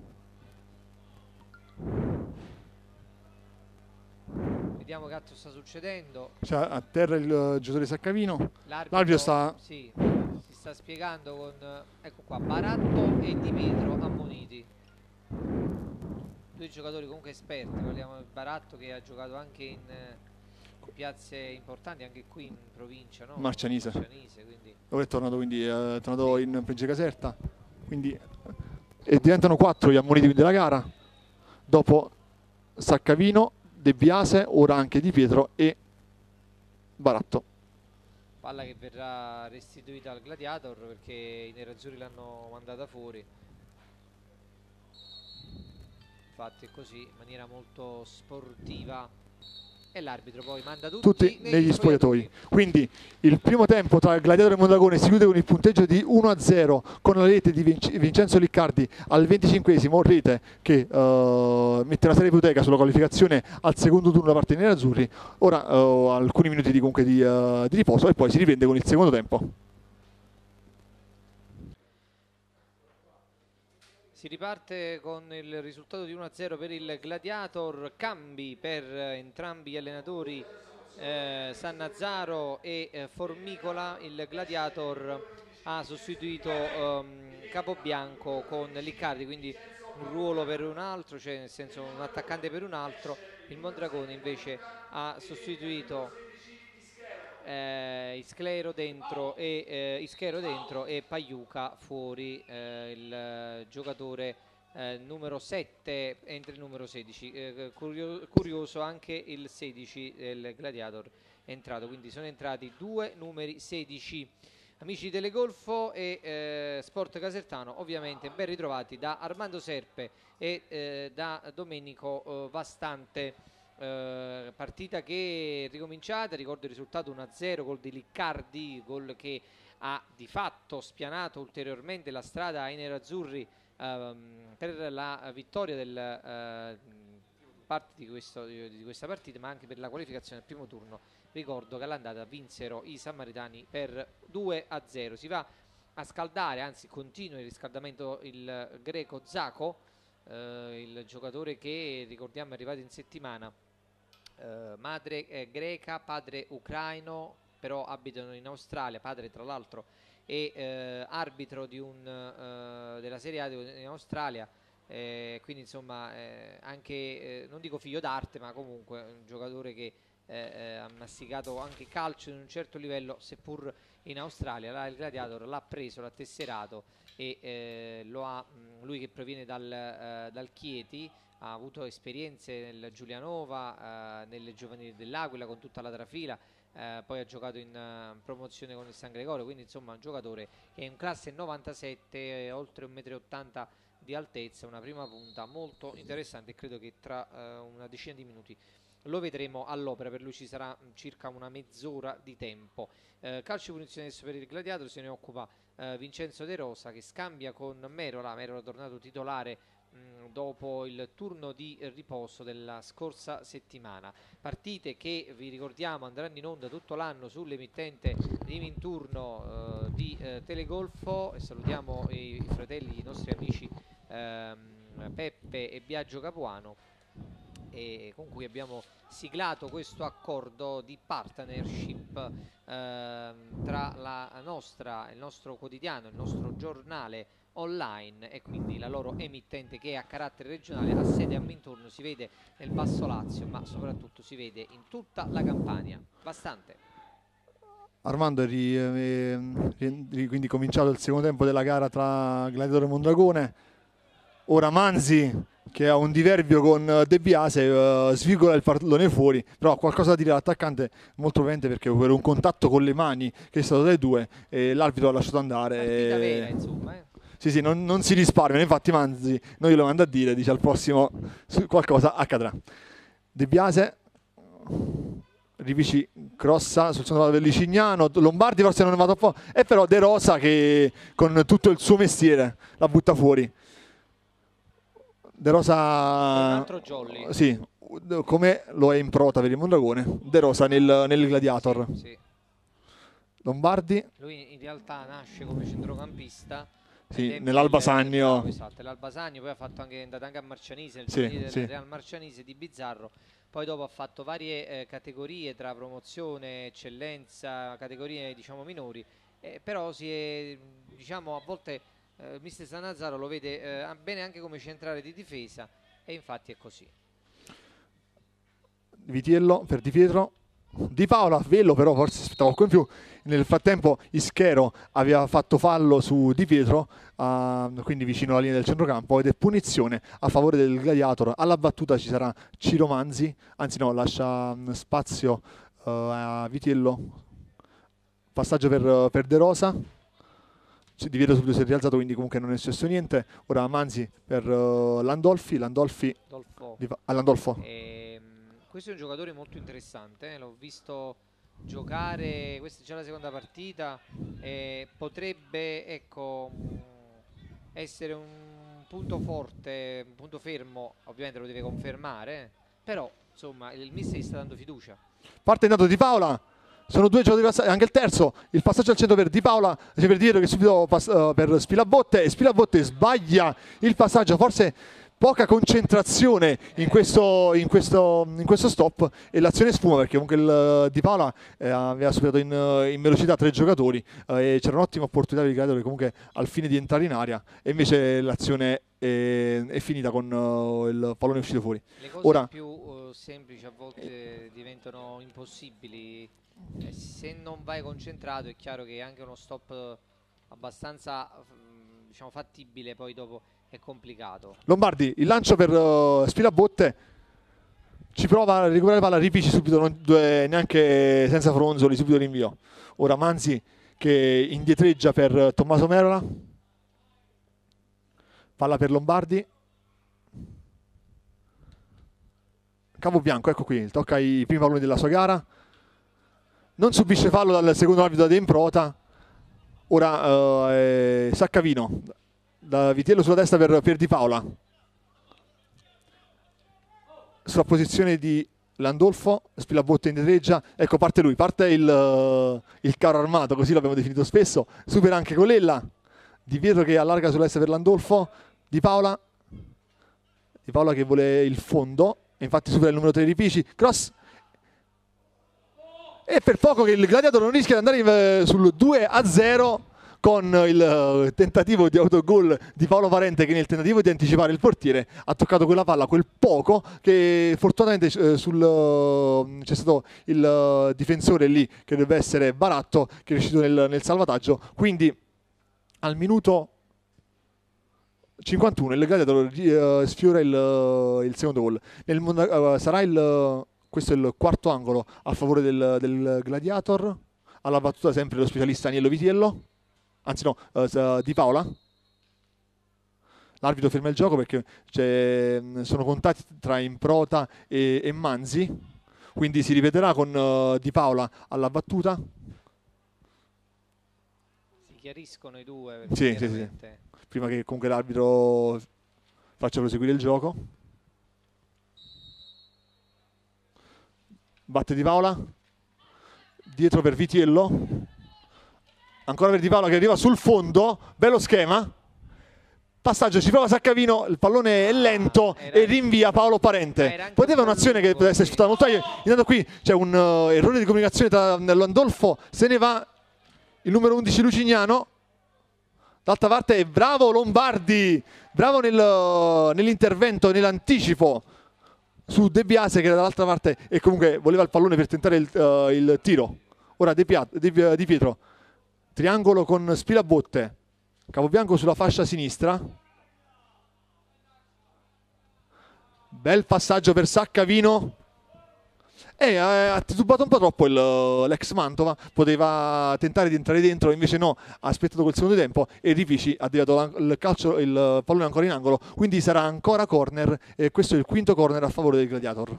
Vediamo che altro sta succedendo. Cioè, a terra il uh, giocatore Saccavino. L'arbitro sta... Sì, si sta spiegando con... Ecco qua, Baratto e Di Pietro ammoniti. Due giocatori comunque esperti. Parliamo di Baratto che ha giocato anche in, in piazze importanti, anche qui in provincia, no? Marcianise. Marcianise, quindi... Dove è tornato, quindi è tornato in Preggia Caserta. Quindi... E diventano quattro gli ammoniti della gara. Dopo Saccavino, De Biase, ora anche Di Pietro e Baratto. Palla che verrà restituita al Gladiator perché i nerazzurri l'hanno mandata fuori. infatti è così, in maniera molto sportiva. E l'arbitro poi manda tutti, tutti negli, negli spogliatoi. spogliatoi. Quindi il primo tempo tra il Gladiatore e Mondragone si chiude con il punteggio di uno a zero con la rete di Vinc Vincenzo Liccardi al venticinquesimo, rete che uh, mette una serie ipoteca sulla qualificazione al secondo turno da parte dei nerazzurri. Ora uh, alcuni minuti di, comunque di, uh, di riposo e poi si riprende con il secondo tempo. Si riparte con il risultato di uno a zero per il Gladiator, cambi per entrambi gli allenatori eh, Sannazzaro e eh, Formicola. Il Gladiator ha sostituito ehm, Capobianco con Liccardi, quindi un ruolo per un altro, cioè nel senso un attaccante per un altro. Il Mondragone invece ha sostituito Eh, Ischero dentro e eh, Ischero dentro e Pagliuca fuori, eh, il eh, giocatore eh, numero sette entra il numero sedici. Eh, curio curioso anche il sedici del Gladiator è entrato, quindi sono entrati due numeri sedici. Amici di Telegolfo e eh, Sport Casertano, ovviamente ben ritrovati da Armando Serpe e eh, da Domenico eh, Vastante. Uh, partita che è ricominciata, ricordo il risultato uno a zero, gol di Liccardi, gol che ha di fatto spianato ulteriormente la strada ai nerazzurri um, per la vittoria del uh, parte di, questo, di, di questa partita, ma anche per la qualificazione al primo turno. Ricordo che all'andata vinsero i Sammaritani per due a zero. Si va a scaldare, anzi continua il riscaldamento il greco Zacco, uh, il giocatore che ricordiamo è arrivato in settimana. Uh, madre eh, greca, padre ucraino, però abitano in Australia, padre tra l'altro è eh, arbitro di un, uh, della Serie A in Australia, eh, quindi insomma eh, anche, eh, non dico figlio d'arte, ma comunque un giocatore che eh, eh, ha masticato anche calcio in un certo livello, seppur in Australia. Là il Gladiator l'ha preso, l'ha tesserato e eh, lo ha, mh, lui che proviene dal, eh, dal Chieti, ha avuto esperienze nel Giulianova, eh, nelle giovanili dell'Aquila con tutta la trafila, eh, poi ha giocato in uh, promozione con il San Gregorio, quindi insomma un giocatore che è in classe novantasette, eh, oltre un metro e ottanta di altezza, una prima punta molto interessante e credo che tra uh, una decina di minuti lo vedremo all'opera. Per lui ci sarà circa una mezz'ora di tempo. Eh, calcio di punizione adesso per il Gladiator, se ne occupa eh, Vincenzo De Rosa che scambia con Merola. Merola è tornato titolare mh, dopo il turno di riposo della scorsa settimana. Partite che vi ricordiamo andranno in onda tutto l'anno sull'emittente di Minturno eh, di eh, Telegolfo, e salutiamo i, i fratelli, i nostri amici ehm, Peppe e Biagio Capuano, e con cui abbiamo siglato questo accordo di partnership ehm, tra la nostra, il nostro quotidiano, il nostro giornale online e quindi la loro emittente che è a carattere regionale, ha sede a Minturno, si vede nel Basso Lazio ma soprattutto si vede in tutta la Campania. Bastante. Armando, è ri, eh, ri, quindi cominciato il secondo tempo della gara tra Gladiatore e Mondragone. Ora Manzi, che ha un diverbio con De Biase, uh, svigola il pallone fuori, però ha qualcosa da dire all'attaccante molto probabilmente perché per un contatto con le mani che è stato dai due e l'arbitro ha lasciato andare. Partita vera, insomma, eh. Sì, sì, non, non si risparmia, infatti Manzi non glielo manda a dire, dice al prossimo qualcosa accadrà. De Biase, Rivici crossa sul centro del Licignano, Lombardi forse non è andato fuori, e però De Rosa che con tutto il suo mestiere la butta fuori. De Rosa, un altro jolly. Sì, come lo è in prota per il Mondragone, De Rosa nel, nel Gladiator. Sì, sì. Lombardi. Lui in realtà nasce come centrocampista. Sì, nell'Albasagno. Esatto, l'Albasagno, poi ha fatto anche, è andato anche a Marcianise, nel sì, del sì. Real Marcianise di Bizzarro. Poi dopo ha fatto varie eh, categorie tra promozione, eccellenza, categorie diciamo minori, eh, però si è, diciamo, a volte eh, mister Sannazzaro lo vede eh, bene anche come centrale di difesa e infatti è così. Vitiello per Di Pietro. Di Paola, Vello però forse aspettava qualcosa in più. Nel frattempo Ischero aveva fatto fallo su Di Pietro, uh, quindi vicino alla linea del centrocampo, ed è punizione a favore del Gladiator. Alla battuta ci sarà Ciro Manzi, anzi no, lascia um, spazio uh, a Vitiello. Passaggio per, per De Rosa. Di Pietro subito si è rialzato, quindi comunque non è successo niente. Ora Manzi per uh, Landolfi, Landolfi a Landolfo. E, questo è un giocatore molto interessante, eh? L'ho visto giocare, questa è già la seconda partita, e potrebbe, ecco, essere un punto forte, un punto fermo. Ovviamente lo deve confermare, però insomma il mister gli sta dando fiducia. Parte intanto Di Paola, sono due giochi di passaggio, anche il terzo, il passaggio al centro per Di Paola, cioè per Dietro che subito uh, per Spilabotte, e Spilabotte sbaglia il passaggio, forse poca concentrazione in questo, in questo, in questo stop, e l'azione sfuma perché comunque il Di Paola eh, aveva superato in, in velocità tre giocatori eh, e c'era un'ottima opportunità di creatore comunque al fine di entrare in area, e invece l'azione è, è finita con uh, il pallone uscito fuori. Le cose Ora, più uh, semplici a volte diventano impossibili, eh, se non vai concentrato è chiaro che anche uno stop abbastanza diciamo fattibile poi dopo è complicato. Lombardi, il lancio per uh, Spilabotte, ci prova a recuperare la palla, Ripici subito, non, due, neanche senza fronzoli, subito l'invio. Ora Manzi che indietreggia per Tommaso Merola, palla per Lombardi, Capobianco, ecco qui, tocca i primi palloni della sua gara, non subisce fallo dal secondo arbitro De Improta. Ora uh, è Saccavino, da Vitiello sulla destra per, per Di Paola, sulla posizione di Landolfo, Spilabotte indietreggia, ecco parte lui, parte il, uh, il carro armato, così l'abbiamo definito spesso, supera anche Colella, Di Pietro che allarga sulla destra per Landolfo, Di Paola, Di Paola che vuole il fondo, e infatti supera il numero tre di Pici, cross, e per poco che il Gladiator non rischia di andare sul due a zero con il tentativo di autogol di Paolo Parente, che nel tentativo di anticipare il portiere ha toccato quella palla quel poco che fortunatamente eh, sul c'è stato il difensore lì che deve essere Baratto che è riuscito nel, nel salvataggio, quindi al minuto cinquantuno il Gladiator uh, sfiora il, il secondo gol. Nel, uh, sarà il questo è il quarto angolo a favore del, del Gladiator, alla battuta sempre lo specialista Aniello Vitiello, anzi no, uh, Di Paola. L'arbitro ferma il gioco perché sono contatti tra Improta e, e Manzi, quindi si ripeterà con uh, Di Paola alla battuta. Si chiariscono i due. Sì, sì, sì. Prima che comunque l'arbitro faccia proseguire il gioco. Batte Di Paola, dietro per Vitiello, ancora per Di Paola che arriva sul fondo, bello schema, passaggio, ci prova Saccavino, il pallone è lento ah, e rinvia Paolo Parente. Poteva un'azione che poteva essere sfruttata molto meglio. Intanto qui c'è un uh, errore di comunicazione tra Landolfo, se ne va il numero undici Lucignano, d'altra parte è bravo Lombardi, bravo nel, nell'intervento, nell'anticipo su De Biase che era dall'altra parte e comunque voleva il pallone per tentare il, uh, il tiro. Ora De, Pia, De, Di Pietro, triangolo con Spilabotte, Capobianco sulla fascia sinistra, bel passaggio per Saccavino e ha titubato un po' troppo l'ex Mantova, poteva tentare di entrare dentro, invece no, ha aspettato quel secondo tempo e Ripici ha deviato il, calcio, il pallone ancora in angolo, quindi sarà ancora corner e questo è il quinto corner a favore del Gladiator.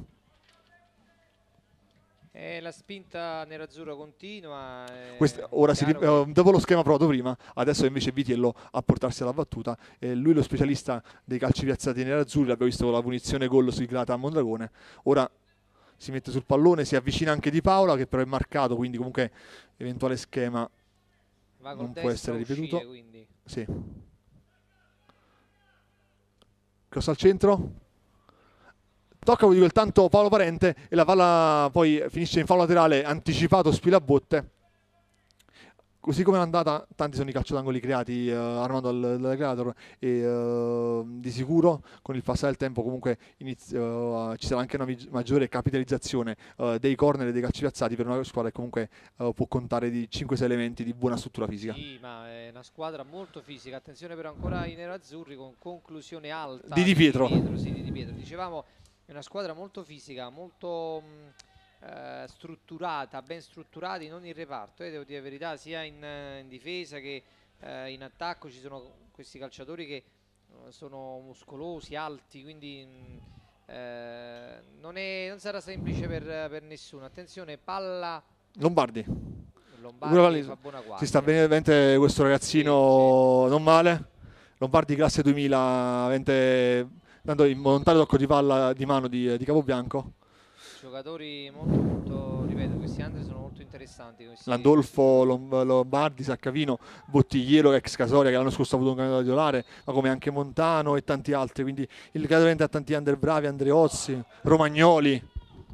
E la spinta nerazzurra continua. Questa, ora si, che... dopo lo schema provato prima, adesso invece Vitiello a portarsi alla battuta. E lui lo specialista dei calci piazzati nerazzurri, l'abbiamo visto con la punizione gol sui Glata a Mondragone. Ora si mette sul pallone, si avvicina anche Di Paola che però è marcato, quindi comunque eventuale schema non può essere ripetuto. Uscire, sì. Cross al centro, tocca di quel tanto Paolo Parente e la palla poi finisce in fallo laterale anticipato Spilabotte. Così come è andata, tanti sono i calci d'angoli creati uh, Armando dal Gladiator e uh, di sicuro con il passare del tempo comunque inizio, uh, ci sarà anche una maggiore capitalizzazione uh, dei corner e dei calci piazzati per una squadra che comunque uh, può contare di cinque sei elementi di buona struttura fisica. Sì, ma è una squadra molto fisica, attenzione però ancora i nerazzurri con conclusione alta di Di Pietro. Di Pietro, sì, di Di Pietro. Dicevamo è una squadra molto fisica, molto... Mh, Uh, strutturata, ben strutturati, non in reparto, eh, devo dire la verità, sia in, uh, in difesa che eh, in attacco ci sono questi calciatori che eh, sono muscolosi, alti, quindi mh, eh, non, è, non sarà semplice per, per nessuno. Attenzione, palla Lombardi. Lombardi fa buona guardia. Si sta veramente questo ragazzino, sì, sì, non male. Lombardi classe duemila, veramente dando il volontario tocco di palla di mano di, di Capobianco. Giocatori molto, molto, ripeto, questi altri sono molto interessanti. Landolfo, Lombardi, Saccavino, Bottigliero, ex Casoria, che l'anno scorso ha avuto un candidato titolare, ma come anche Montano e tanti altri. Quindi il cadente ha tanti under bravi, Andreozzi, Romagnoli.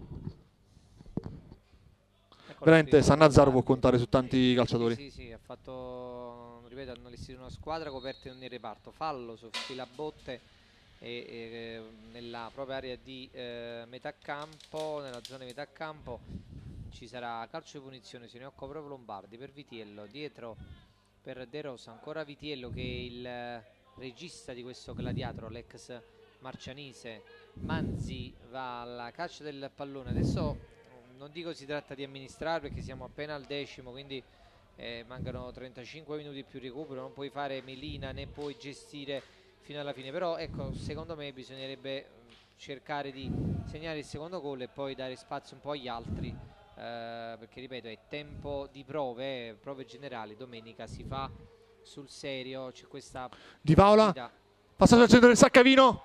Veramente Sannazzaro può contare su tanti calciatori. Sì, sì, sì, ha fatto, ripeto, hanno allestito una squadra coperta in ogni reparto. Fallo su Filabotte e, e nella propria area di eh, metà campo, nella zona di metà campo ci sarà calcio di punizione, se ne occupa proprio Lombardi per Vitiello, dietro per De Rosa, ancora Vitiello che è il regista di questo gladiatro, l'ex marcianese. Manzi va alla caccia del pallone, adesso non dico si tratta di amministrare perché siamo appena al decimo, quindi eh, mancano trentacinque minuti più recupero, non puoi fare melina né puoi gestire fino alla fine, però ecco, secondo me bisognerebbe cercare di segnare il secondo gol e poi dare spazio un po' agli altri, eh, perché ripeto è tempo di prove, eh, prove generali, domenica si fa sul serio, c'è questa Di Paola, passaggio al centro del Saccavino.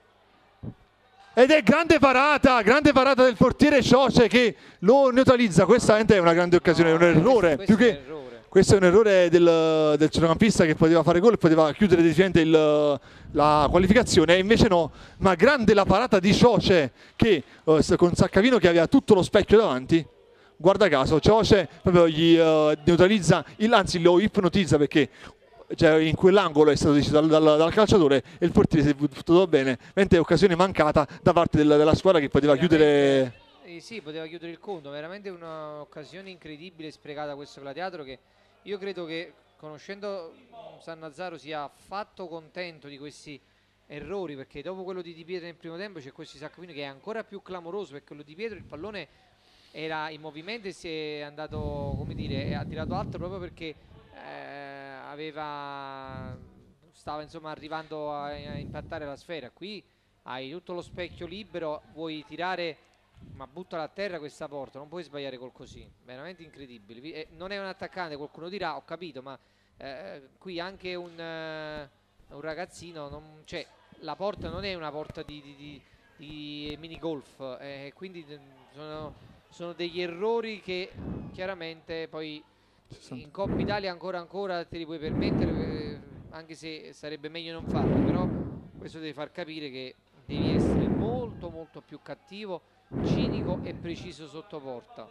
Ed è grande parata, grande parata del portiere Cioce che lo neutralizza. Questa è una grande occasione, no, è un errore. Questo, questo più è che, un errore. Questo è un errore del, del centrocampista che poteva fare gol e poteva chiudere decisamente il, la qualificazione. Invece no, ma grande la parata di Cioce che uh, con Saccavino che aveva tutto lo specchio davanti. Guarda caso, Cioce proprio gli uh, neutralizza, il, anzi lo ipnotizza perché cioè in quell'angolo è stato deciso dal, dal, dal calciatore e il portiere si è buttato bene, mentre è occasione mancata da parte del, della squadra che poteva chiudere. Eh sì, poteva chiudere il conto, veramente un'occasione incredibile sprecata questo gladiatore che io credo che, conoscendo Sannazzaro, sia affatto contento di questi errori, perché dopo quello di Di Pietro nel primo tempo c'è questo Saccavino che è ancora più clamoroso, perché quello di Pietro il pallone era in movimento e si è andato, come dire, ha tirato alto proprio perché eh, aveva stava insomma arrivando a, a impattare la sfera. Qui hai tutto lo specchio libero, vuoi tirare ma buttala a terra questa porta, non puoi sbagliare col così, veramente incredibile. Eh, non è un attaccante, qualcuno dirà, ho capito, ma eh, qui anche un, uh, un ragazzino non, cioè, la porta non è una porta di, di, di, di mini golf, eh, quindi sono, sono degli errori che chiaramente poi in Coppa Italia ancora ancora te li puoi permettere, eh, anche se sarebbe meglio non farlo, però questo deve far capire che devi essere molto molto più cattivo, cinico e preciso sotto porta.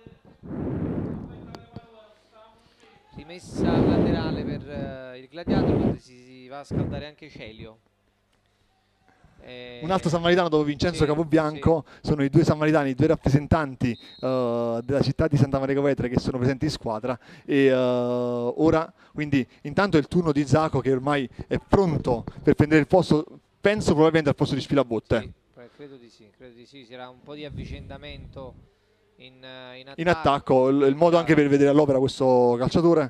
Rimessa laterale per uh, il gladiatore, mentre si, si va a scaldare anche Celio. Eh, un altro sammaritano dopo Vincenzo sì, Capobianco, sì. Sono i due sammaritani, i due rappresentanti uh, della città di Santa Maria Capua Vetere che sono presenti in squadra e uh, ora quindi intanto è il turno di Zaco che ormai è pronto per prendere il posto, penso probabilmente al posto di Spilabotte. Sì, credo di sì, credo di sì, c'era un po' di avvicendamento in, uh, in attacco. In attacco, il, il modo anche per vedere all'opera questo calciatore.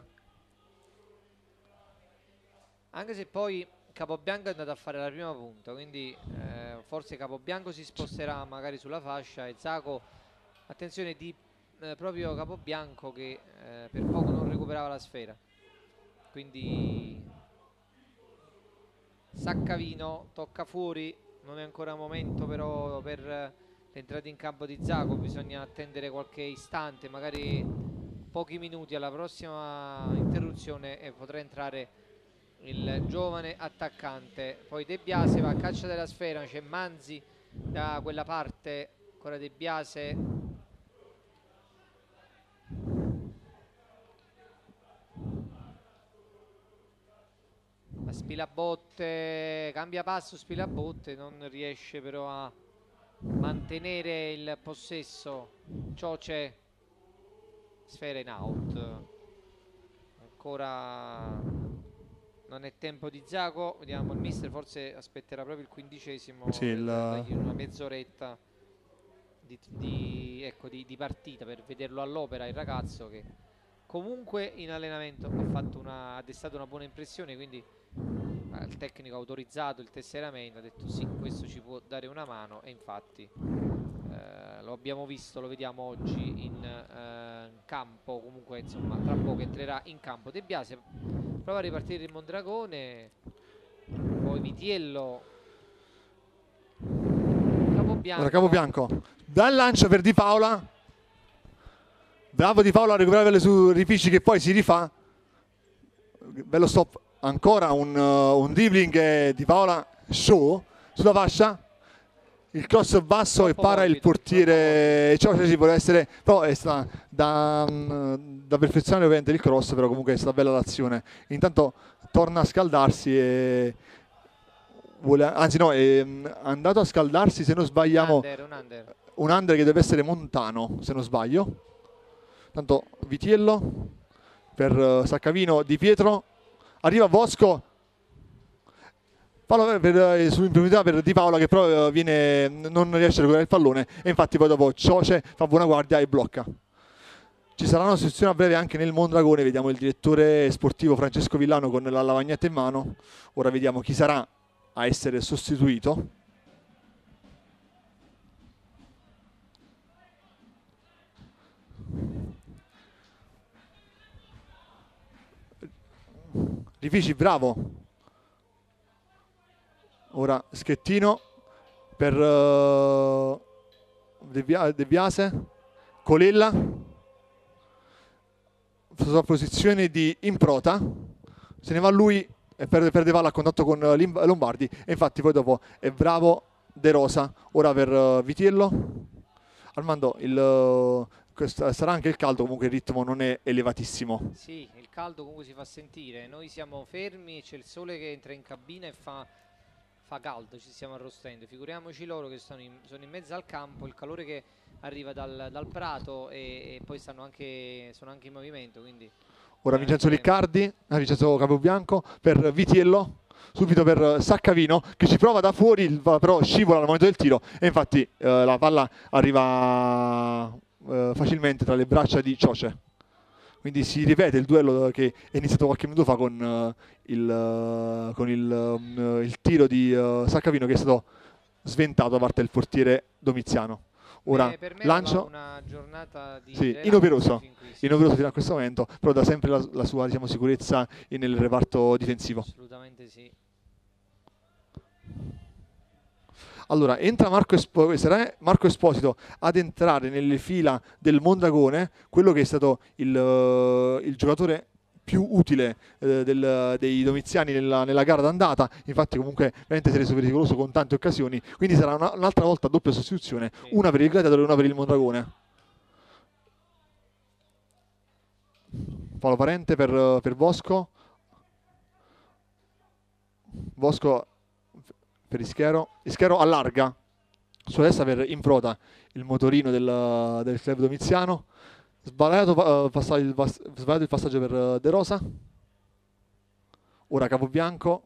Anche se poi Capobianco è andato a fare la prima punta, quindi eh, forse Capobianco si sposterà magari sulla fascia e Zaco, attenzione di eh, proprio Capobianco che eh, per poco non recuperava la sfera, quindi Saccavino tocca fuori, non è ancora momento però per l'entrata in campo di Zaco, bisogna attendere qualche istante, magari pochi minuti, alla prossima interruzione e potrà entrare il giovane attaccante. Poi De Biase va a caccia della sfera, c'è Manzi da quella parte, ancora De Biase, a Spilabotte, cambia passo Spilabotte, non riesce però a mantenere il possesso. Cioce, sfera in out, ancora non è tempo di Zaco, vediamo il mister forse aspetterà proprio il quindicesimo, sì, il... una mezz'oretta di, di, ecco, di, di partita per vederlo all'opera il ragazzo che comunque in allenamento ha, fatto una, ha destato una buona impressione, quindi eh, il tecnico ha autorizzato il tesseramento, ha detto sì, questo ci può dare una mano, e infatti eh, lo abbiamo visto, lo vediamo oggi in eh, campo. Comunque insomma tra poco entrerà in campo De Biase, prova a ripartire il Mondragone, poi Vitiello, Capobianco. Ora Capobianco dal lancio per Di Paola, bravo Di Paola a recuperare le superfici che poi si rifà, bello stop, ancora un, uh, un dribbling e Di Paola show sulla fascia, il cross basso e para il portiere. Ciò sì, vuole essere, però è stata da, da perfezionare ovviamente il cross, però comunque è stata bella l'azione. Intanto torna a scaldarsi e vuole, anzi no, è andato a scaldarsi, se non sbagliamo, un under, un under. un under che deve essere Montano, se non sbaglio. Tanto Vitiello per uh, Saccavino, Di Pietro, arriva Bosco, fallo per, eh, sull'imprevedibilità per Di Paola che però eh, viene, non riesce a recuperare il pallone, e infatti poi dopo Cioce fa buona guardia e blocca. Ci sarà una sostituzione a breve anche nel Mondragone, vediamo il direttore sportivo Francesco Villano con la lavagnetta in mano. Ora vediamo chi sarà a essere sostituito. Rifici, bravo. Ora Schettino per uh, De Biase, Colella, posizione di Improta, se ne va lui e perde, perde palla a contatto con Lombardi, e infatti poi dopo è bravo De Rosa. Ora per uh, Vitiello, Armando, il, uh, questo, sarà anche il caldo, comunque il ritmo non è elevatissimo. Sì, il caldo comunque si fa sentire, noi siamo fermi, c'è il sole che entra in cabina e fa, fa caldo, ci stiamo arrostendo, figuriamoci loro che sono in, sono in mezzo al campo, il calore che arriva dal, dal prato, e, e poi stanno anche, sono anche in movimento, quindi... Ora Vincenzo Riccardi, Vincenzo Capobianco per Vitiello, subito per Saccavino che ci prova da fuori, però scivola al momento del tiro, e infatti eh, la palla arriva eh, facilmente tra le braccia di Cioce. Quindi si ripete il duello che è iniziato qualche minuto fa con, uh, il, uh, con il, um, il tiro di uh, Saccavino, che è stato sventato da parte del portiere Domiziano. Ora eh, per me lancio, una giornata di sì, inoperoso, inoperoso fino a questo momento, però da sempre la, la sua, diciamo, sicurezza nel reparto difensivo. Assolutamente sì. Allora entra Marco Esposito, sarà Marco Esposito ad entrare nelle fila del Mondragone, quello che è stato il, uh, il giocatore più utile eh, del, dei domiziani nella, nella gara d'andata. Infatti comunque veramente si è reso pericoloso con tante occasioni, quindi sarà una, un'altra volta doppia sostituzione, sì, una per il Gladiatore e una per il Mondragone. Paolo Parente per, per Bosco, Bosco per Ischero, Ischero allarga sulla destra per Improta, il motorino del, del club domiziano. Sbagliato, uh, passaggio, il, sbagliato il passaggio per uh, De Rosa. Ora Capobianco,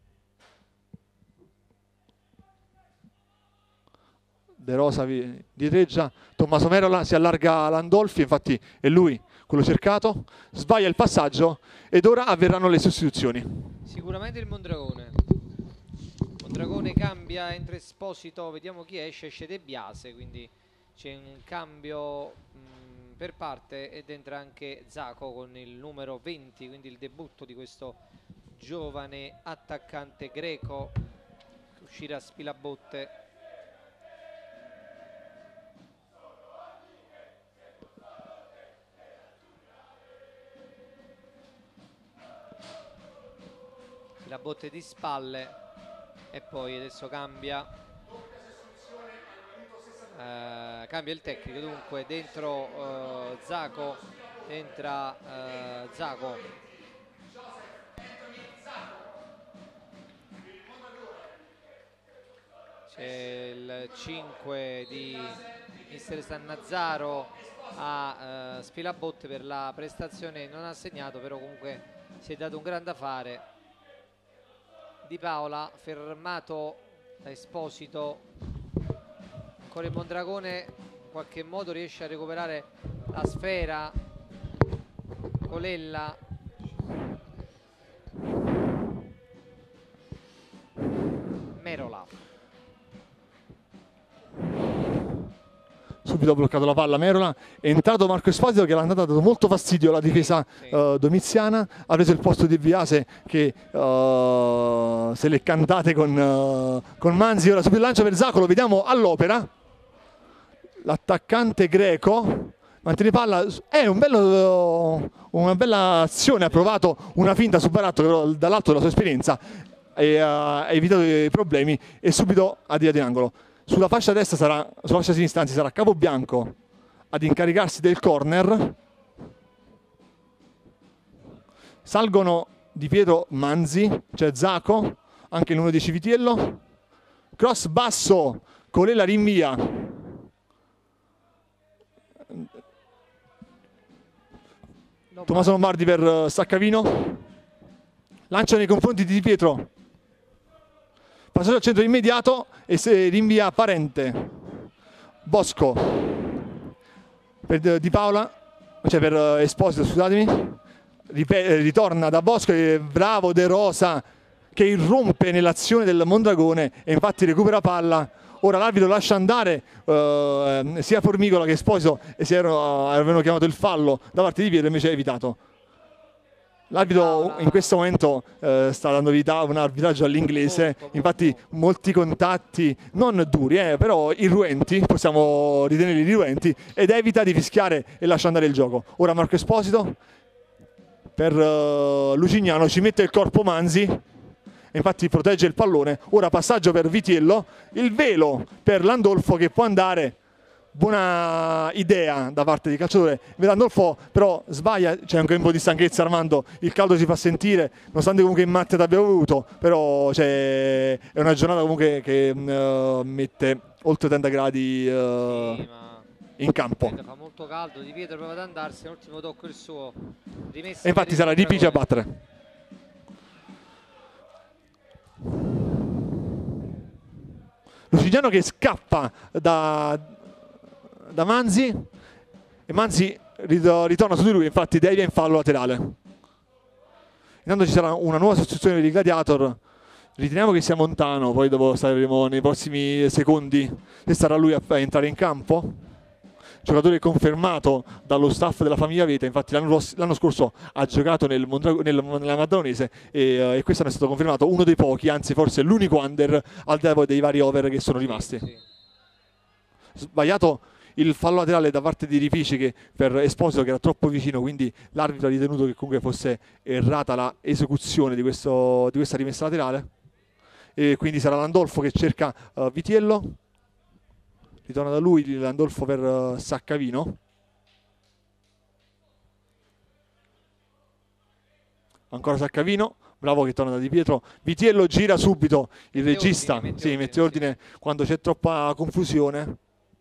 De Rosa dietreggia, Tommaso Merola, si allarga Landolfi, infatti è lui quello cercato, sbaglia il passaggio ed ora avverranno le sostituzioni. Sicuramente il Mondragone. Mondragone cambia, entra Esposito, vediamo chi esce, esce De Biase, quindi c'è un cambio mh, per parte, ed entra anche Zaco con il numero venti, quindi il debutto di questo giovane attaccante greco che uscirà a Spilabotte. Spilabotte di spalle, e poi adesso cambia eh, cambia il tecnico, dunque dentro eh, Zaco, entra eh, Zaco, c'è il cinque di mister Sannazzaro a eh, Spilabotte per la prestazione, non ha segnato, però comunque si è dato un grande affare. Di Paola fermato da Esposito, ancora il Mondragone in qualche modo riesce a recuperare la sfera, Colella, Merola. Subito ha bloccato la palla Merola, è entrato Marco Esposito che l'ha andata dato molto fastidio alla difesa Sì. uh, domiziana, ha preso il posto di Viase che uh, se le cantate con, uh, con Manzi. Ora subito il lancio per Zacco, lo vediamo all'opera, l'attaccante greco mantiene palla, è un bello, una bella azione, ha provato una finta su Baratto che però dall'alto della sua esperienza e ha evitato i problemi e subito a dia di angolo. Sulla fascia destra sarà, sulla fascia sinistra anzi sarà Capobianco ad incaricarsi del corner. Salgono Di Pietro, Manzi, c'è Zacco, anche il numero dieci Vitiello. Cross basso, Colella rinvia. Tommaso Lombardi per Saccavino. Lancia nei confronti di Di Pietro. Passaggio al centro immediato e se rinvia Parente. Bosco per Di Paola, cioè per Esposito, scusatemi. Ripet- ritorna da Bosco e bravo De Rosa che irrompe nell'azione del Mondragone e infatti recupera palla. Ora l'arbitro lascia andare uh, sia Formicola che Esposito e si erano, avevano chiamato il fallo da parte di Pietro, invece è evitato. L'arbitro in questo momento eh, sta dando vita a un arbitraggio all'inglese, infatti molti contatti non duri, eh, però irruenti, possiamo ritenerli irruenti, ed evita di fischiare e lascia andare il gioco. Ora Marco Esposito per uh, Lucignano, ci mette il corpo Manzi, e infatti protegge il pallone. Ora passaggio per Vitiello, il velo per Landolfo che può andare. Buona idea da parte di calciatore, Landolfo però sbaglia, c'è anche un po' di stanchezza Armando, il caldo si fa sentire, nonostante comunque in matte abbiamo avuto, però cioè, è una giornata comunque che uh, mette oltre trenta gradi uh, Sì, ma in campo. fa molto caldo, Di Pietro prova ad andarsene, l'ultimo tocco il suo, rimessa E infatti sarà Ripici a battere. Lucignano che scappa da da Manzi e Manzi ritorna su di lui, infatti devia in fallo laterale. Intanto ci sarà una nuova sostituzione di Gladiator, riteniamo che sia Montano, poi dopo staremo nei prossimi secondi se sarà lui a entrare in campo. Giocatore confermato dallo staff della famiglia Veta, infatti l'anno scorso ha giocato nel Mondrag- nel, nella Maddalonese e, uh, e quest'anno è stato confermato uno dei pochi, anzi forse l'unico under al di là dei vari over che sono rimasti. Sì, sì. Sbagliato il fallo laterale da parte di Ripici che per Esposito che era troppo vicino, quindi l'arbitro ha ritenuto che comunque fosse errata la esecuzione di, questo, di questa rimessa laterale e quindi sarà Landolfo che cerca uh, Vitiello, ritorna da lui Landolfo per uh, Saccavino, ancora Saccavino, bravo che torna da Di Pietro, Vitiello gira subito il Mette regista, ordine, mette sì, ordine, mette ordine sì. Quando c'è troppa confusione.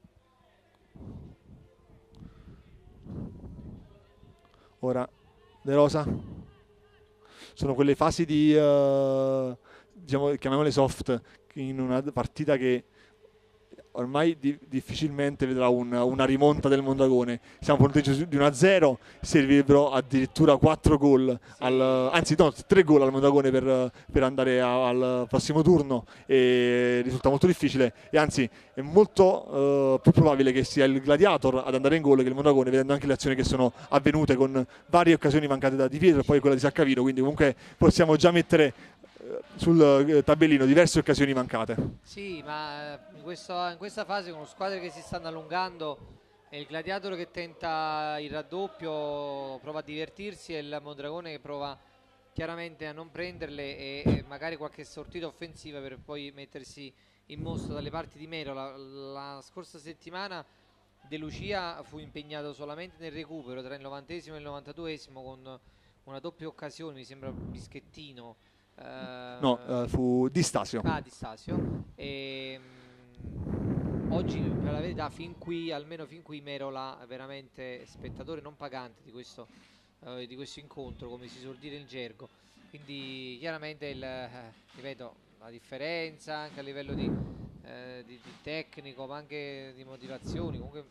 Ora De Rosa, sono quelle fasi di uh, diciamo, chiamiamole soft in una partita che ormai di, difficilmente vedrà un, una rimonta del Mondragone. Siamo a un punteggio di uno a zero, servirebbero addirittura quattro gol, sì. al, anzi no, tre gol al Mondragone per, per andare a, al prossimo turno e risulta molto difficile e anzi è molto uh, più probabile che sia il Gladiator ad andare in gol che il Mondragone, vedendo anche le azioni che sono avvenute con varie occasioni mancate da Di Pietro e poi quella di Saccavino, quindi comunque possiamo già mettere sul tabellino diverse occasioni mancate. Sì, ma in, questo, in questa fase con squadre che si stanno allungando e il Gladiator che tenta il raddoppio, prova a divertirsi, e il Mondragone che prova chiaramente a non prenderle e, e magari qualche sortita offensiva per poi mettersi in mostra dalle parti di Mero. La, la scorsa settimana De Lucia fu impegnato solamente nel recupero tra il novantesimo e il novantaduesimo con una doppia occasione, mi sembra Bischettino. Uh, no, uh, fu Di Stasio. Ah, Di Stasio. E, um, oggi, per la verità, fin qui, almeno fin qui, Merola veramente spettatore non pagante di questo, uh, di questo incontro, come si suol dire in gergo. Quindi, chiaramente, il, eh, ripeto, la differenza anche a livello di, eh, di, di tecnico, ma anche di motivazioni. Comunque,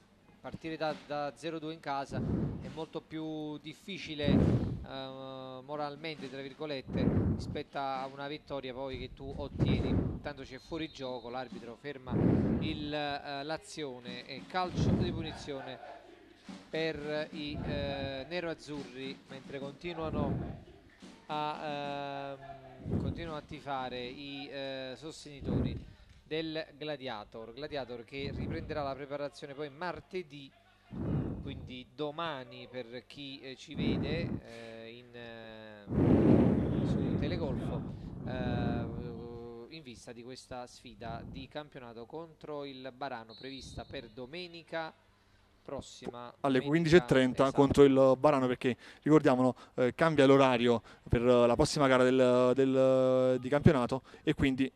partire da, da zero due in casa è molto più difficile uh, moralmente, tra virgolette, rispetto a una vittoria poi che tu ottieni. Tanto c'è fuori gioco, l'arbitro ferma uh, l'azione e calcio di punizione per i uh, nero-azzurri, mentre continuano a, uh, continuano a tifare i uh, sostenitori del Gladiator. Gladiator che riprenderà la preparazione poi martedì, quindi domani per chi eh, ci vede eh, in, eh, su Telegolfo, eh, in vista di questa sfida di campionato contro il Barano prevista per domenica prossima alle quindici e trenta, esatto, contro il Barano, perché ricordiamolo, eh, cambia l'orario per la prossima gara del, del, di campionato e quindi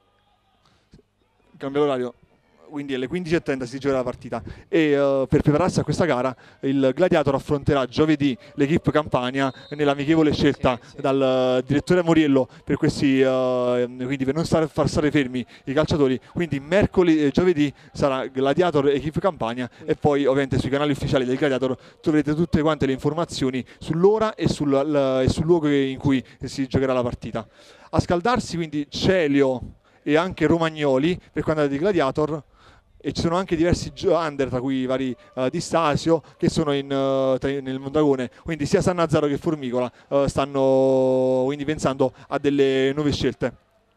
cambia l'orario, quindi alle quindici e trenta si giocherà la partita e uh, per prepararsi a questa gara il Gladiator affronterà giovedì l'Equipe Campania nell'amichevole scelta sì, sì. dal uh, direttore Moriello per questi uh, quindi per non stare, far stare fermi i calciatori. Quindi mercoledì e giovedì sarà Gladiator Equipe Campania e poi ovviamente sui canali ufficiali del Gladiator troverete tutte quante le informazioni sull'ora e sul, l, e sul luogo in cui si giocherà la partita. A scaldarsi quindi Celio e anche Romagnoli per quanto di Gladiator, e ci sono anche diversi under, tra cui i vari uh, di Stasio, che sono in, uh, nel Mondragone, quindi sia Sannazzaro che Formicola uh, stanno quindi pensando a delle nuove scelte.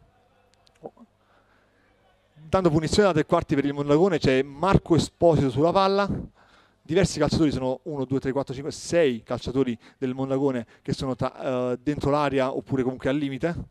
Dando punizione da tre quarti per il Mondragone c'è Marco Esposito sulla palla, diversi calciatori, sono uno, due, tre, quattro, cinque, sei calciatori del Mondragone che sono tra, uh, dentro l'area oppure comunque al limite.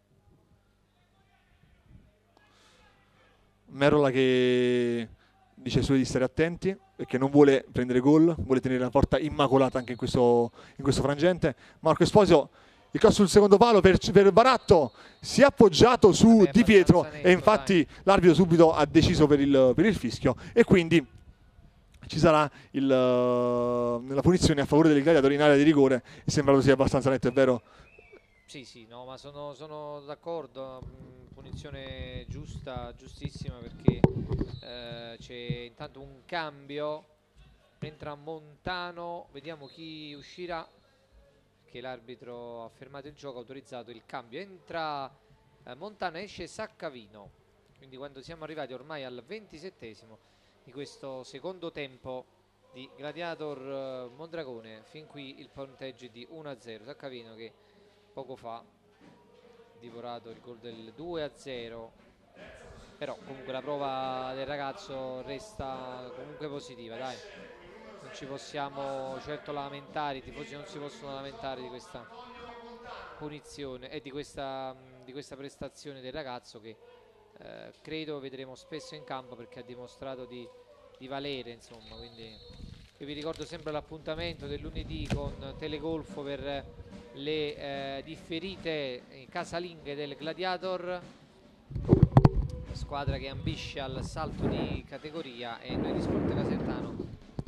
Merola che dice ai suoi di stare attenti perché non vuole prendere gol, vuole tenere la porta immacolata anche in questo, in questo frangente. Marco Esposito, il calcio sul secondo palo per, per Baratto, si è appoggiato su Vabbè, Di Pietro netto, e infatti l'arbitro subito ha deciso per il, per il fischio e quindi ci sarà il, la punizione a favore dei Gladiatori in area di rigore e sembra sia abbastanza netto, è vero? Sì, sì, no, ma sono, sono d'accordo, punizione giusta, giustissima, perché eh, c'è intanto un cambio, entra Montano, vediamo chi uscirà, che l'arbitro ha fermato il gioco, ha autorizzato il cambio, entra eh, Montano, esce Saccavino, quindi quando siamo arrivati ormai al ventisettesimo di questo secondo tempo di Gladiator eh, Mondragone, fin qui il punteggio di uno a zero, Saccavino che poco fa divorato il gol del due a zero, però comunque la prova del ragazzo resta comunque positiva, dai, non ci possiamo certo lamentare, i tifosi non si possono lamentare di questa punizione e di questa, di questa prestazione del ragazzo che eh, credo vedremo spesso in campo perché ha dimostrato di, di valere, insomma. Quindi io vi ricordo sempre l'appuntamento del lunedì con Telegolfo per le eh, differite casalinghe del Gladiator, squadra che ambisce al salto di categoria, e noi di Sport Casertano eh,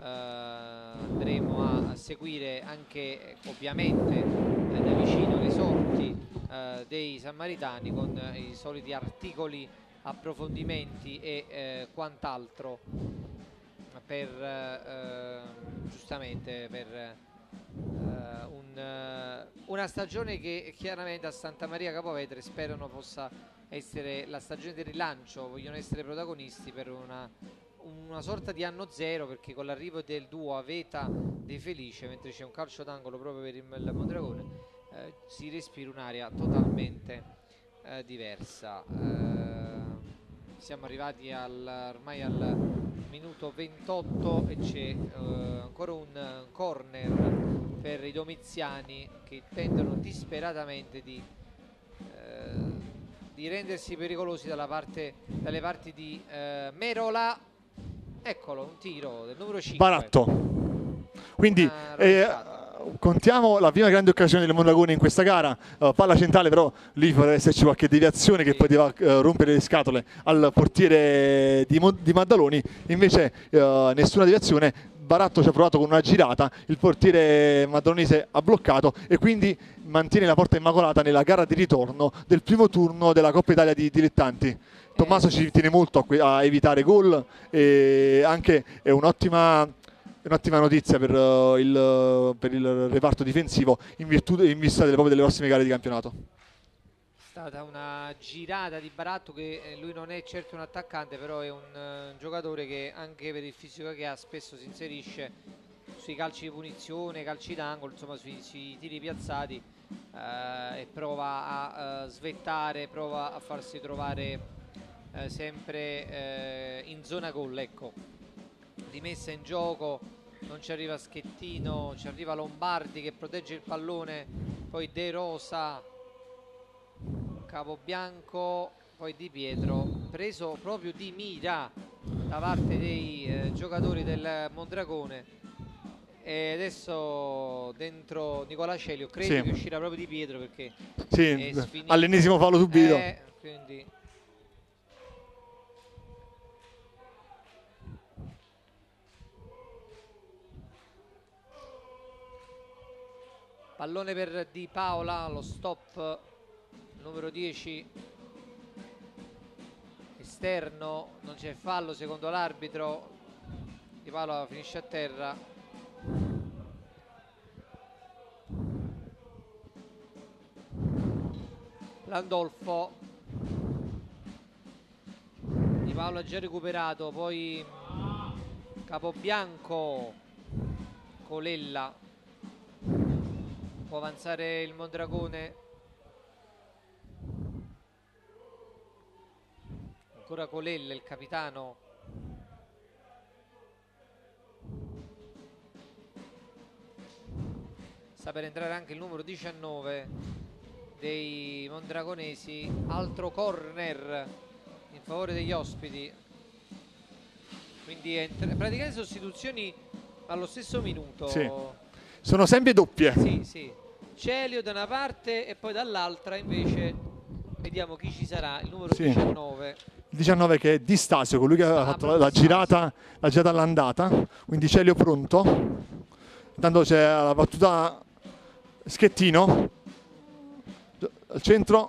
andremo a seguire anche ovviamente eh, da vicino le sorti eh, dei Sammaritani con eh, i soliti articoli, approfondimenti e eh, quant'altro per eh, giustamente per Uh, un, uh, una stagione che chiaramente a Santa Maria Capovetere sperano possa essere la stagione del rilancio, vogliono essere protagonisti per una, una sorta di anno zero, perché con l'arrivo del duo Aveta De Felice, mentre c'è un calcio d'angolo proprio per il Mondragone, uh, si respira un'area totalmente uh, diversa. Uh, siamo arrivati al, ormai al minuto ventotto e c'è uh, ancora un uh, corner per i domiziani che tendono disperatamente di, eh, di rendersi pericolosi dalla parte, dalle parti di eh, Merola. Eccolo, un tiro del numero cinque. Baratto. Quindi eh, contiamo la prima grande occasione del Mondragone in questa gara, uh, palla centrale, però lì poteva esserci qualche deviazione sì. che poteva uh, rompere le scatole al portiere di, Mo di Maddaloni, invece uh, nessuna deviazione. Baratto ci ha provato con una girata, il portiere maddalonese ha bloccato e quindi mantiene la porta immacolata nella gara di ritorno del primo turno della Coppa Italia di dilettanti. Tommaso eh, ci tiene molto a, a evitare gol e anche è un'ottima un'ottima notizia per, uh, il, per il reparto difensivo in, virtù, in vista delle, proprio delle prossime gare di campionato. È stata una girata di Baratto, che lui non è certo un attaccante, però è un uh, giocatore che anche per il fisico che ha spesso si inserisce sui calci di punizione, calci d'angolo, insomma sui, sui tiri piazzati, uh, e prova a uh, svettare, prova a farsi trovare uh, sempre uh, in zona gol, ecco. Rimessa in gioco, non ci arriva Schettino, ci arriva Lombardi che protegge il pallone, poi De Rosa, Capobianco, poi Di Pietro, preso proprio di mira da parte dei eh, giocatori del Mondragone, e adesso dentro Nicola Celio, credo sì. che uscirà proprio Di Pietro, perché sì, all'ennesimo fallo subito. Eh, quindi pallone per Di Paola, lo stop numero dieci esterno, non c'è fallo secondo l'arbitro. Di Paola finisce a terra. Landolfo, Di Paola ha già recuperato, poi Capobianco, Colella, può avanzare il Mondragone, ancora Colella il capitano, sta per entrare anche il numero diciannove dei mondragonesi, altro corner in favore degli ospiti, quindi praticamente sostituzioni allo stesso minuto. Sì. Sono sempre doppie. Sì, sì. Celio da una parte e poi dall'altra invece vediamo chi ci sarà, il numero sì. diciannove. Il diciannove che è Di Stasio, colui che ah, ha fatto la, la girata, la girata all'andata, quindi Celio pronto. Intanto c'è la battuta Schettino al centro,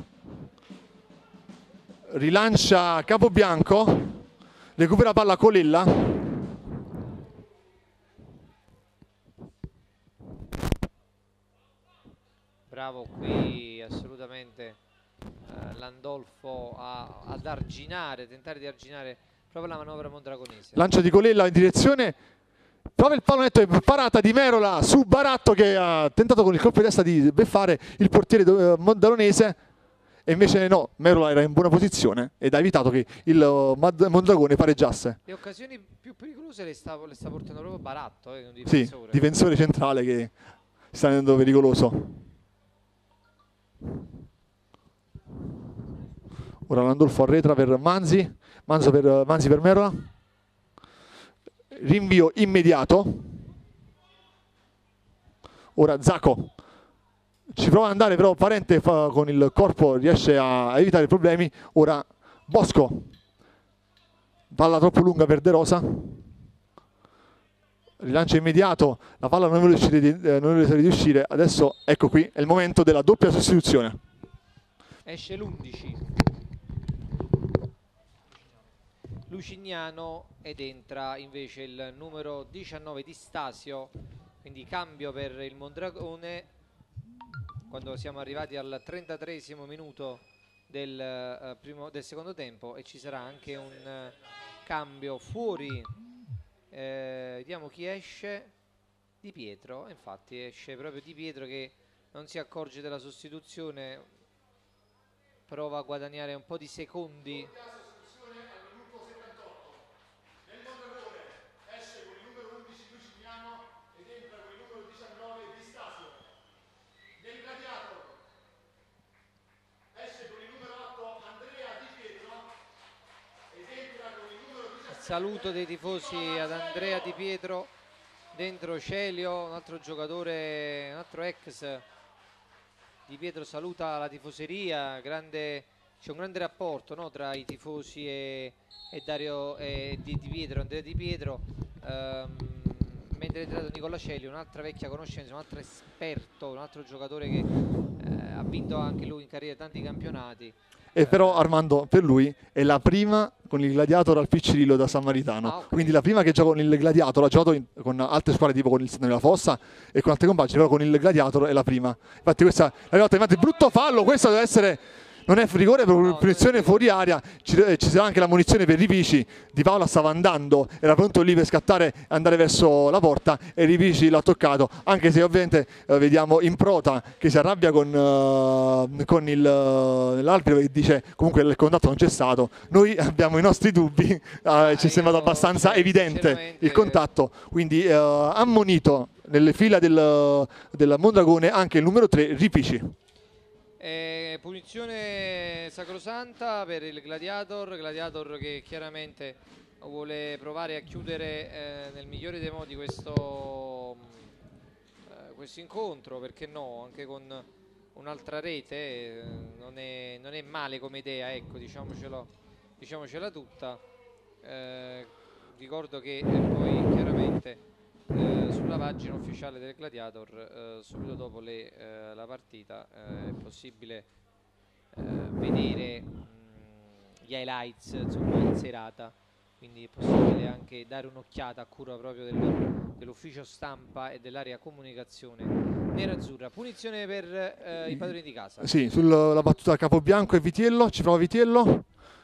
rilancia Capobianco, recupera palla Colella, bravo qui assolutamente eh, Landolfo a, ad arginare, tentare di arginare proprio la manovra mondragonese. Lancio di Colella in direzione, proprio il pallonetto è parata di Merola su Baratto, che ha tentato con il colpo di testa di beffare il portiere mondragonese, e invece no, Merola era in buona posizione ed ha evitato che il Mondragone pareggiasse. Le occasioni più pericolose le sta, le sta portando proprio Baratto, eh, un difensore. Sì, difensore centrale che sta andando pericoloso. Ora Landolfo arretra per Manzi, Manzo per, Manzi per Merola. Rinvio immediato. Ora Zacco ci prova ad andare, però Parente fa, con il corpo riesce a evitare i problemi. Ora Bosco, palla troppo lunga per De Rosa, rilancio immediato, la palla non vuole riuscire di, eh, non vuole riuscire. Adesso ecco qui è il momento della doppia sostituzione. Esce l'undici Lucignano ed entra invece il numero diciannove Di Stasio, quindi cambio per il Mondragone quando siamo arrivati al trentatreesimo minuto del, uh, primo, del secondo tempo, e ci sarà anche un uh, cambio fuori. Eh, vediamo chi esce. Di Pietro, infatti esce proprio Di Pietro, che non si accorge della sostituzione, prova a guadagnare un po' di secondi. Saluto dei tifosi ad Andrea Di Pietro, dentro Celio, un altro giocatore, un altro ex. Di Pietro saluta la tifoseria, grande, c'è un grande rapporto, no, tra i tifosi e, e Dario e di, di Pietro, Andrea Di Pietro. Um, mentre è entrato Nicola Celio, un'altra vecchia conoscenza, un altro esperto, un altro giocatore che eh, vinto anche lui in carriera tanti campionati. E però Armando, per lui è la prima con il Gladiator al Piccirillo da San Maritano, Ah, okay. quindi la prima che gioca con il Gladiator, ha giocato in, con altre squadre tipo con il Senne della Fossa e con altre compagini, però con il Gladiator è la prima. Infatti questa è la infatti brutto fallo, questo deve essere, non è rigore, per No, punizione fuori area, ci, eh, ci sarà anche la munizione per Ripici. Di Paola stava andando, era pronto lì per scattare e andare verso la porta e Ripici l'ha toccato, anche se ovviamente eh, vediamo Improta che si arrabbia con, uh, con il, uh, l'arbitro che dice comunque il contatto non c'è stato. Noi abbiamo i nostri dubbi, uh, ah, ci è sembrato io, abbastanza cioè, evidente il contatto, quindi uh, ammonito nelle fila del, del Mondragone anche il numero tre Ripici. Eh, punizione sacrosanta per il Gladiator, Gladiator che chiaramente vuole provare a chiudere eh, nel migliore dei modi questo, eh, questo incontro, perché no, anche con un'altra rete, eh, non, è, non è male come idea, ecco, diciamocelo, diciamocela tutta. Eh, ricordo che eh, poi chiaramente Eh, sulla pagina ufficiale del Gladiator eh, subito dopo le, eh, la partita eh, è possibile eh, vedere mh, gli highlights insomma in serata, quindi è possibile anche dare un'occhiata a cura proprio del, dell'ufficio stampa e dell'area comunicazione nerazzurra. Punizione per eh, i padroni di casa. Sì, sulla battuta Capobianco e Vitiello, ci prova Vitiello,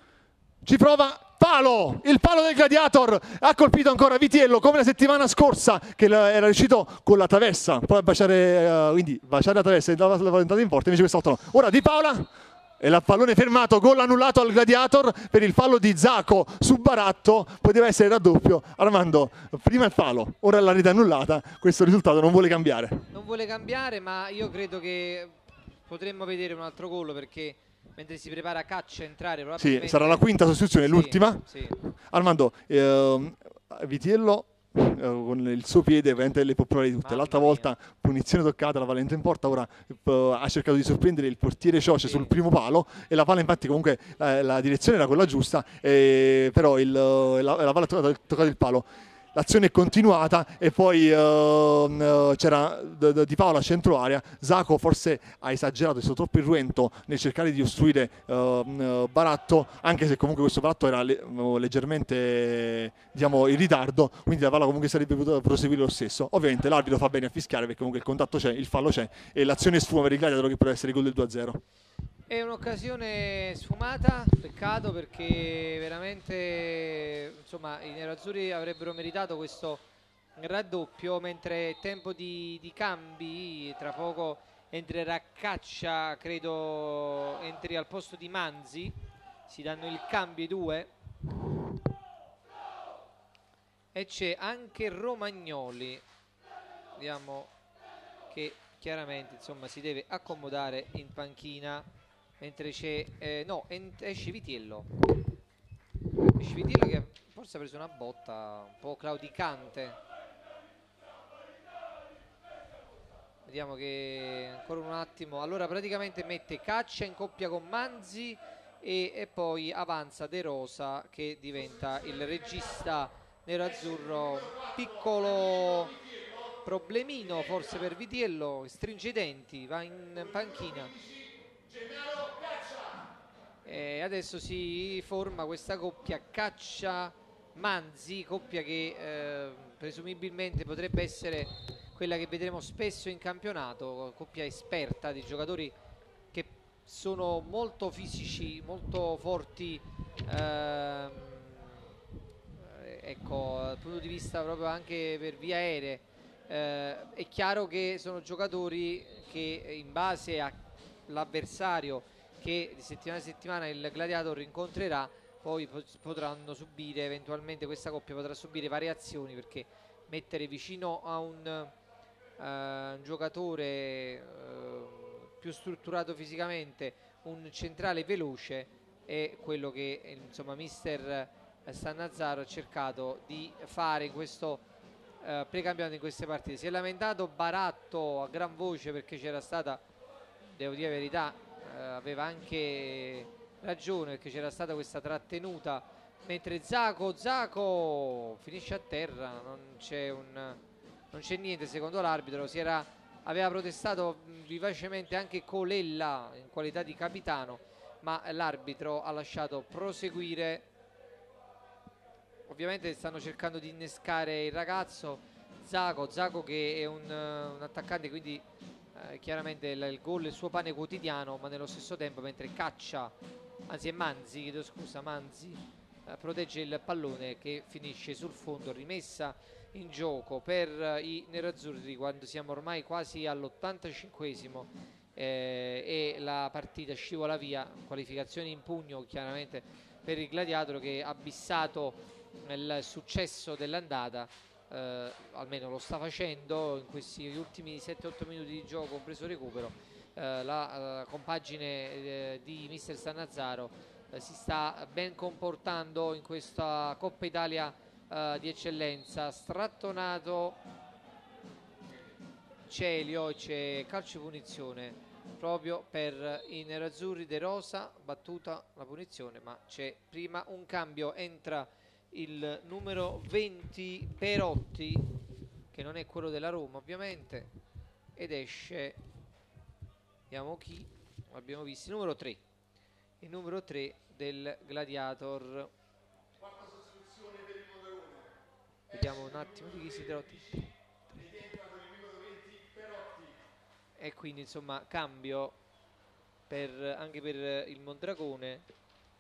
ci prova palo, il palo del Gladiator, ha colpito ancora Vitiello come la settimana scorsa che era riuscito con la traversa, poi a baciare, uh, quindi baciare la traversa e la entrata in porta, invece quest'altro no. Ora Di Paola e il pallone fermato, gol annullato al Gladiator per il fallo di Zacco su Baratto, poteva essere raddoppio. Armando, prima il fallo, ora la rete annullata, questo risultato non vuole cambiare. Non vuole cambiare, ma io credo che potremmo vedere un altro gol, perché mentre si prepara Caccia a entrare probabilmente... Sì, sarà la quinta sostituzione, sì, l'ultima. Sì. Armando, eh, Vitiello eh, con il suo piede ovviamente le può provare di tutte. Mamma L'altra mia. volta punizione toccata, la palla entra in porta, ora eh, ha cercato di sorprendere il portiere Cioce Sì. sul primo palo e la palla infatti comunque la, la direzione era quella giusta, eh, però il, la, la palla ha toccato, toccato il palo. L'azione è continuata e poi uh, c'era Di Paola a centro area. Zacco forse ha esagerato, è stato troppo irruento nel cercare di ostruire uh, uh, Baratto, anche se comunque questo Baratto era le uh, leggermente diciamo, in ritardo, quindi la palla comunque sarebbe potuta proseguire lo stesso. Ovviamente l'arbitro fa bene a fischiare perché comunque il contatto c'è, il fallo c'è e l'azione sfuma per il Gladiator che potrebbe essere il gol del due a zero. È un'occasione sfumata, peccato, perché veramente insomma i nerazzurri avrebbero meritato questo raddoppio, mentre è tempo di, di cambi. Tra poco entrerà Caccia, credo entri al posto di Manzi, si danno il cambio i due e c'è anche Romagnoli, vediamo che chiaramente insomma si deve accomodare in panchina, mentre c'è eh, no, esce Vitiello esce Vitiello che forse ha preso una botta un po' claudicante. Vediamo che ancora un attimo, allora praticamente mette Caccia in coppia con Manzi e, e poi avanza De Rosa che diventa il regista nerazzurro. Piccolo problemino forse per Vitiello, stringe i denti, va in panchina e adesso si forma questa coppia Caccia-Manzi, coppia che eh, presumibilmente potrebbe essere quella che vedremo spesso in campionato, coppia esperta di giocatori che sono molto fisici, molto forti, ehm, ecco, dal punto di vista proprio anche per via aerea. Eh, è chiaro che sono giocatori che in base all'avversario che di settimana a settimana il Gladiator incontrerà poi potranno subire, eventualmente questa coppia potrà subire variazioni, perché mettere vicino a un, uh, un giocatore uh, più strutturato fisicamente un centrale veloce è quello che insomma mister Sannazzaro ha cercato di fare in questo Uh, precampionato in queste partite. Si è lamentato Baratto a gran voce perché c'era stata, devo dire la verità, uh, aveva anche ragione, perché c'era stata questa trattenuta, mentre Zacco Zacco finisce a terra, non c'è un non c'è niente secondo l'arbitro, si era aveva protestato vivacemente anche Colella in qualità di capitano, ma l'arbitro ha lasciato proseguire. Ovviamente stanno cercando di innescare il ragazzo Zago, Zago che è un, un attaccante, quindi eh, chiaramente il, il gol è il suo pane quotidiano, ma nello stesso tempo mentre Caccia, anzi è Manzi, chiedo scusa, Manzi eh, protegge il pallone che finisce sul fondo, rimessa in gioco per i nerazzurri quando siamo ormai quasi all'ottantacinquesimo eh, e la partita scivola via, qualificazioni in pugno chiaramente per il Gladiator che ha bissato il successo dell'andata, eh, almeno lo sta facendo in questi ultimi sette otto minuti di gioco compreso recupero. eh, la eh, compagine eh, di mister Sannazzaro eh, si sta ben comportando in questa Coppa Italia eh, di eccellenza. Strattonato Celio e c'è calcio di punizione proprio per i nerazzurri. De Rosa battuta la punizione, ma c'è prima un cambio, entra il numero venti Perotti che non è quello della Roma ovviamente ed esce, vediamo chi abbiamo visto, il numero tre, il numero tre del Gladiator. Quarta sostituzione per il Mondragone, vediamo un attimo di chi si tratta. E quindi insomma cambio per, anche per il Mondragone.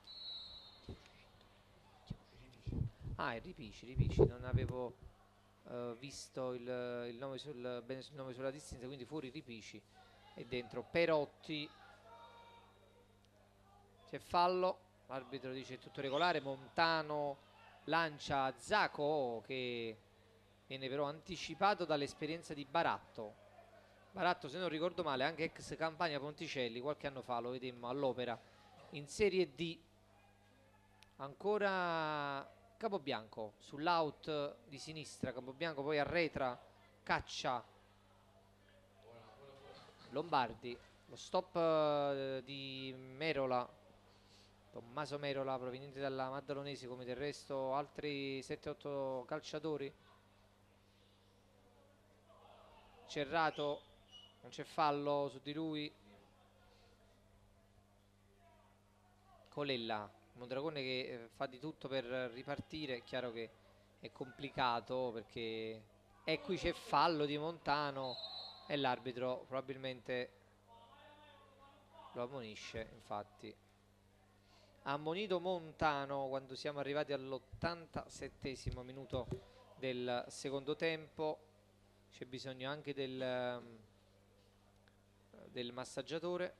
Ah, è Ripici, Ripici, non avevo uh, visto il, il nome sul, bene sul nome sulla distinta, quindi fuori Ripici e dentro Perotti. C'è fallo, l'arbitro dice tutto regolare. Montano lancia Zaco che viene però anticipato dall'esperienza di Baratto. Baratto, se non ricordo male, anche ex Campania Ponticelli, qualche anno fa lo vedemmo all'Opera in Serie D. Ancora Capobianco sull'out di sinistra, Capobianco poi arretra, Caccia, Lombardi, lo stop eh, di Merola, Tommaso Merola proveniente dalla Maddalonese, come del resto altri sette otto calciatori. Cerrato, non c'è fallo su di lui. Colella, Mondragone che eh, fa di tutto per ripartire. È chiaro che è complicato perché e qui c'è fallo di Montano e l'arbitro probabilmente lo ammonisce. Infatti ha ammonito Montano quando siamo arrivati all'ottantasettesimo minuto del secondo tempo. C'è bisogno anche del, del massaggiatore,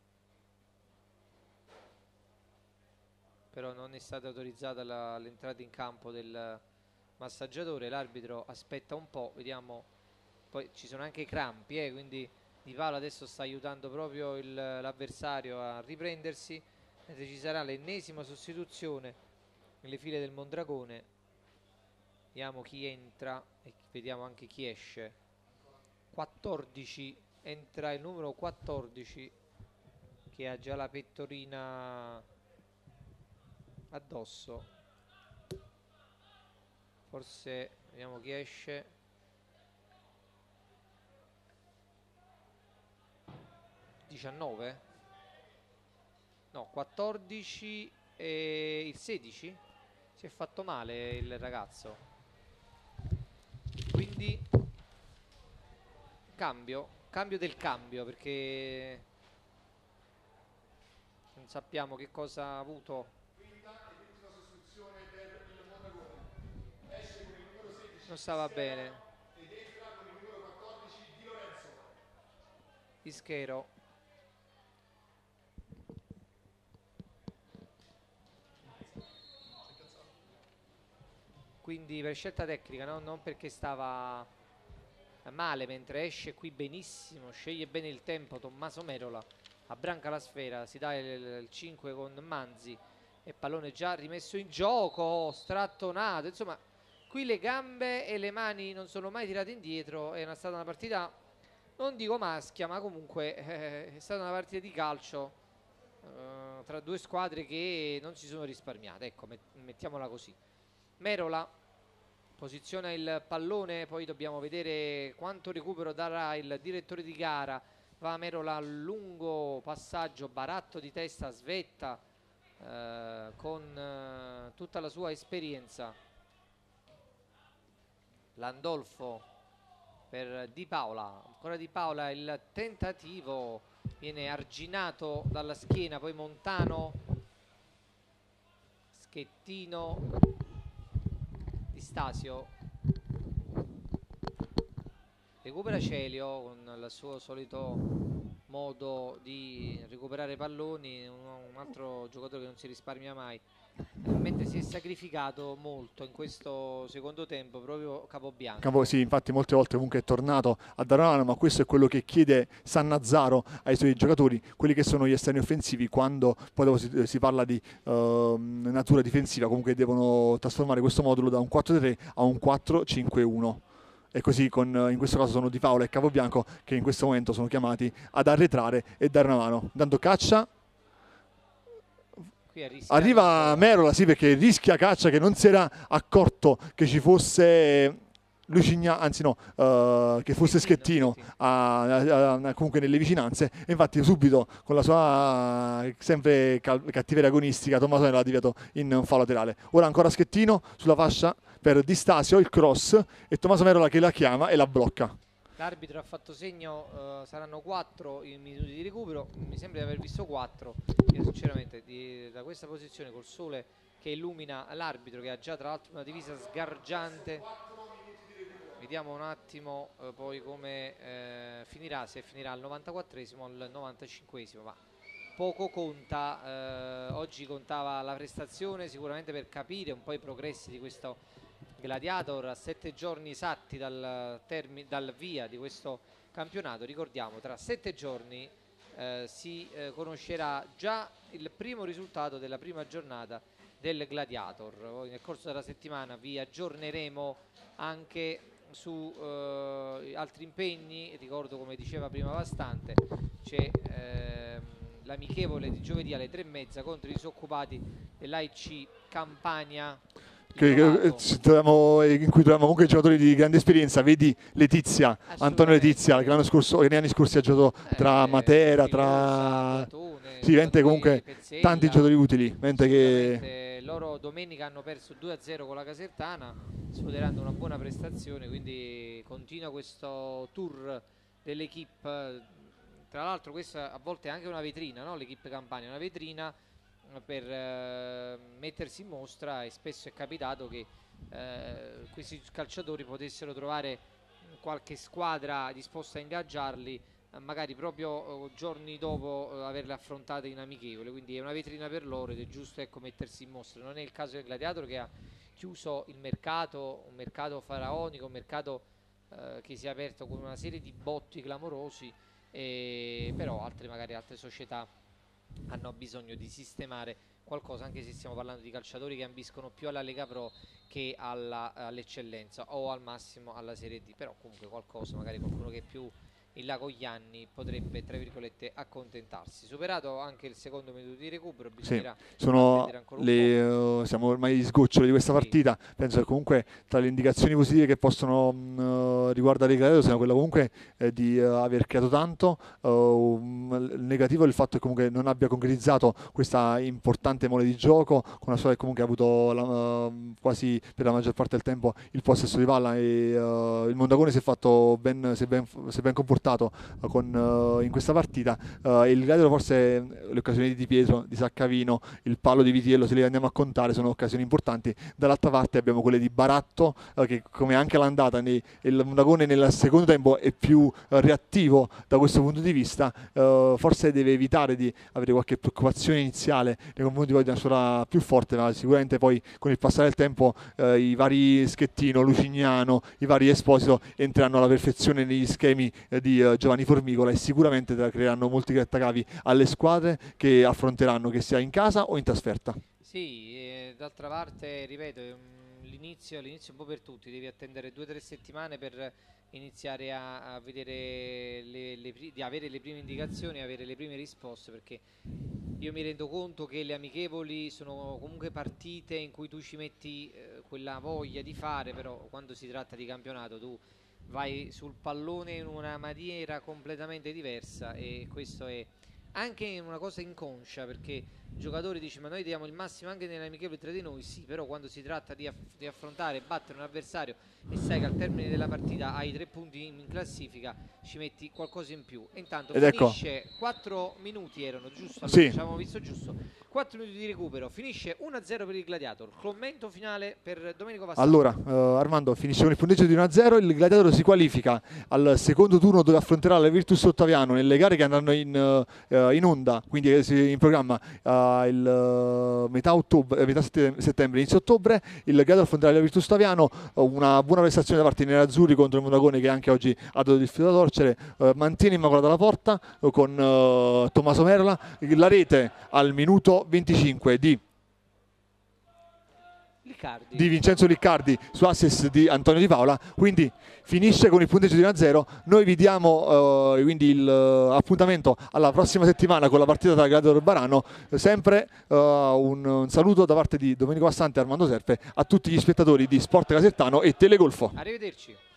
però non è stata autorizzata l'entrata in campo del massaggiatore. L'arbitro aspetta un po', vediamo. Poi ci sono anche i crampi, eh, quindi Di Paolo adesso sta aiutando proprio l'avversario a riprendersi, mentre ci sarà l'ennesima sostituzione nelle file del Mondragone. Vediamo chi entra e vediamo anche chi esce. quattordici, entra il numero quattordici che ha già la pettorina addosso. Forse vediamo chi esce. diciannove? No, quattordici e il sedici. Si è fatto male il ragazzo. Quindi cambio, cambio del cambio, perché non sappiamo che cosa ha avuto. Non stava bene. Ed entra con il numero quattordici Di Lorenzo. Ischero. Quindi per scelta tecnica, no? Non perché stava male, mentre esce qui benissimo, sceglie bene il tempo Tommaso Merola, abbranca la sfera, si dà il, il cinque con Manzi e pallone già rimesso in gioco, strattonato, insomma qui le gambe e le mani non sono mai tirate indietro. È una, stata una partita, non dico maschia, ma comunque eh, è stata una partita di calcio eh, tra due squadre che non si sono risparmiate, ecco, met mettiamola così. Merola posiziona il pallone, poi dobbiamo vedere quanto recupero darà il direttore di gara. Va Merola, lungo passaggio, baratto di testa, svetta eh, con eh, tutta la sua esperienza. Landolfo per Di Paola, ancora Di Paola, il tentativo viene arginato dalla schiena, poi Montano, Schettino, Di Stasio, recupera Celio con il suo solito modo di recuperare palloni, un, un altro giocatore che non si risparmia mai, mentre si è sacrificato molto in questo secondo tempo proprio Capobianco. Capo, sì, infatti molte volte comunque è tornato a dare una mano, ma questo è quello che chiede Sannazzaro ai suoi giocatori, quelli che sono gli esterni offensivi, quando poi dopo si, si parla di uh, natura difensiva, comunque devono trasformare questo modulo da un quattro tre tre a un quattro cinque uno. E così con, in questo caso sono Di Paola e Capobianco che in questo momento sono chiamati ad arretrare e dare una mano. Dando Caccia, arriva Merola, sì, perché rischia Caccia che non si era accorto che ci fosse Lucigna, anzi no, uh, che fosse Schettino a, a, a, comunque nelle vicinanze, e infatti subito con la sua sempre cattiveria agonistica Tommaso l'ha deviato in un fallo laterale. Ora ancora Schettino sulla fascia per Di Stasio, il cross, e Tommaso Merola che la chiama e la blocca. L'arbitro ha fatto segno, uh, saranno quattro i minuti di recupero, mi sembra di aver visto quattro. Io sinceramente di, da questa posizione col sole che illumina l'arbitro, che ha già tra l'altro una divisa sgargiante, vediamo un attimo uh, poi come uh, finirà, se finirà al novantaquattresimo o al novantacinquesimo, ma poco conta. Uh, oggi contava la prestazione sicuramente per capire un po' i progressi di questo Gladiator a sette giorni esatti dal, dal via di questo campionato. Ricordiamo, tra sette giorni eh, si eh, conoscerà già il primo risultato della prima giornata del Gladiator. Poi nel corso della settimana vi aggiorneremo anche su eh, altri impegni. Ricordo, come diceva prima Bastante, c'è eh, l'amichevole di giovedì alle tre e mezza contro i disoccupati dell'A I C Campania, Che, che, troviamo, in cui troviamo comunque giocatori di grande esperienza. Vedi Letizia, Antonio Letizia, che l'anno scorso, che negli anni scorsi ha giocato tra eh, Matera, tra Platone, sì, vente comunque Pezzella, tanti giocatori utili. Che loro domenica hanno perso due a zero con la Casertana, sfoderando una buona prestazione, quindi continua questo tour dell'equipe. Tra l'altro questa a volte è anche una vetrina, no? L'equipe Campania è una vetrina per eh, mettersi in mostra, e spesso è capitato che eh, questi calciatori potessero trovare qualche squadra disposta a ingaggiarli eh, magari proprio eh, giorni dopo eh, averle affrontate in amichevole, quindi è una vetrina per loro ed è giusto, ecco, mettersi in mostra. Non è il caso del Gladiator, che ha chiuso il mercato, un mercato faraonico, un mercato eh, che si è aperto con una serie di botti clamorosi, e però altre magari altre società hanno bisogno di sistemare qualcosa, anche se stiamo parlando di calciatori che ambiscono più alla Lega Pro che all'eccellenza o al massimo alla Serie D, però comunque qualcosa, magari qualcuno che è più in là con gli anni potrebbe, tra virgolette, accontentarsi. Superato anche il secondo minuto di recupero, bisognerà sì, sono le, uh, siamo ormai agli sgoccioli di questa partita. Sì. Penso che comunque tra le indicazioni positive che possono uh, riguardare il Gladiator siano quella comunque eh, di uh, aver creato tanto. Uh, il negativo è il fatto che comunque non abbia concretizzato questa importante mole di gioco, con una squadra che comunque ha avuto la, uh, quasi per la maggior parte del tempo il possesso di palla, e uh, il Mondagone si è fatto ben, si è ben, si è ben comportato con, uh, in questa partita. Uh, il Gladiator, forse le occasioni di Di Pietro, di Saccavino, il palo di Vitiello, se li andiamo a contare, sono occasioni importanti. Dall'altra parte abbiamo quelle di Baratto, uh, che come anche l'andata, il Mondagone nel secondo tempo è più uh, reattivo da questo punto di vista. Uh, forse deve evitare di avere qualche preoccupazione iniziale nei confronti poi di una squadra più forte, ma sicuramente poi con il passare del tempo uh, i vari Schettino, Lucignano, i vari Esposito entreranno alla perfezione negli schemi uh, di uh, Giovanni Formicola, e sicuramente creeranno molti grattacapi alle squadre che affronteranno, che sia in casa o in trasferta. Sì, eh, d'altra parte, ripeto, l'inizio è un po' per tutti, devi attendere due o tre settimane per iniziare a, a vedere le, le, di avere le prime indicazioni, avere le prime risposte, perché io mi rendo conto che le amichevoli sono comunque partite in cui tu ci metti eh, quella voglia di fare, però quando si tratta di campionato tu vai sul pallone in una maniera completamente diversa, e questo è anche una cosa inconscia, perché i giocatori dicono: ma noi diamo il massimo anche nelle amichevoli tra di noi, sì, però quando si tratta di, aff di affrontare e battere un avversario e sai che al termine della partita hai tre punti in, in classifica, ci metti qualcosa in più. E intanto Ed finisce, ecco. quattro minuti erano, giusto? Allora, Sì. ci avevamo visto giusto, quattro minuti di recupero, finisce uno a zero per il Gladiator. Commento finale per Domenico Vassano. Allora, uh, Armando, finisce con il punteggio di uno a zero, il Gladiator si qualifica al secondo turno dove affronterà la Virtus Ottaviano nelle gare che andranno in, uh, in onda, quindi in programma uh, il uh, metà, ottobre, metà settembre, inizio ottobre. Il Gladiator affronterà la Virtus Ottaviano, uh, una buona prestazione da parte dei nerazzurri contro il Mondragone, che anche oggi ha dato il filo da torcere, uh, mantiene immacolata la porta uh, con uh, Tommaso Merola, la rete al minuto venticinque di Liccardi. di Vincenzo Liccardi su assist di Antonio Di Paola, quindi finisce con il punteggio di uno a zero. Noi vi diamo uh, quindi il uh, appuntamento alla prossima settimana con la partita tra Gladiator e Barano. Sempre uh, un, un saluto da parte di Domenico Vassante e Armando Serpe a tutti gli spettatori di Sport Casertano e Telegolfo. Arrivederci.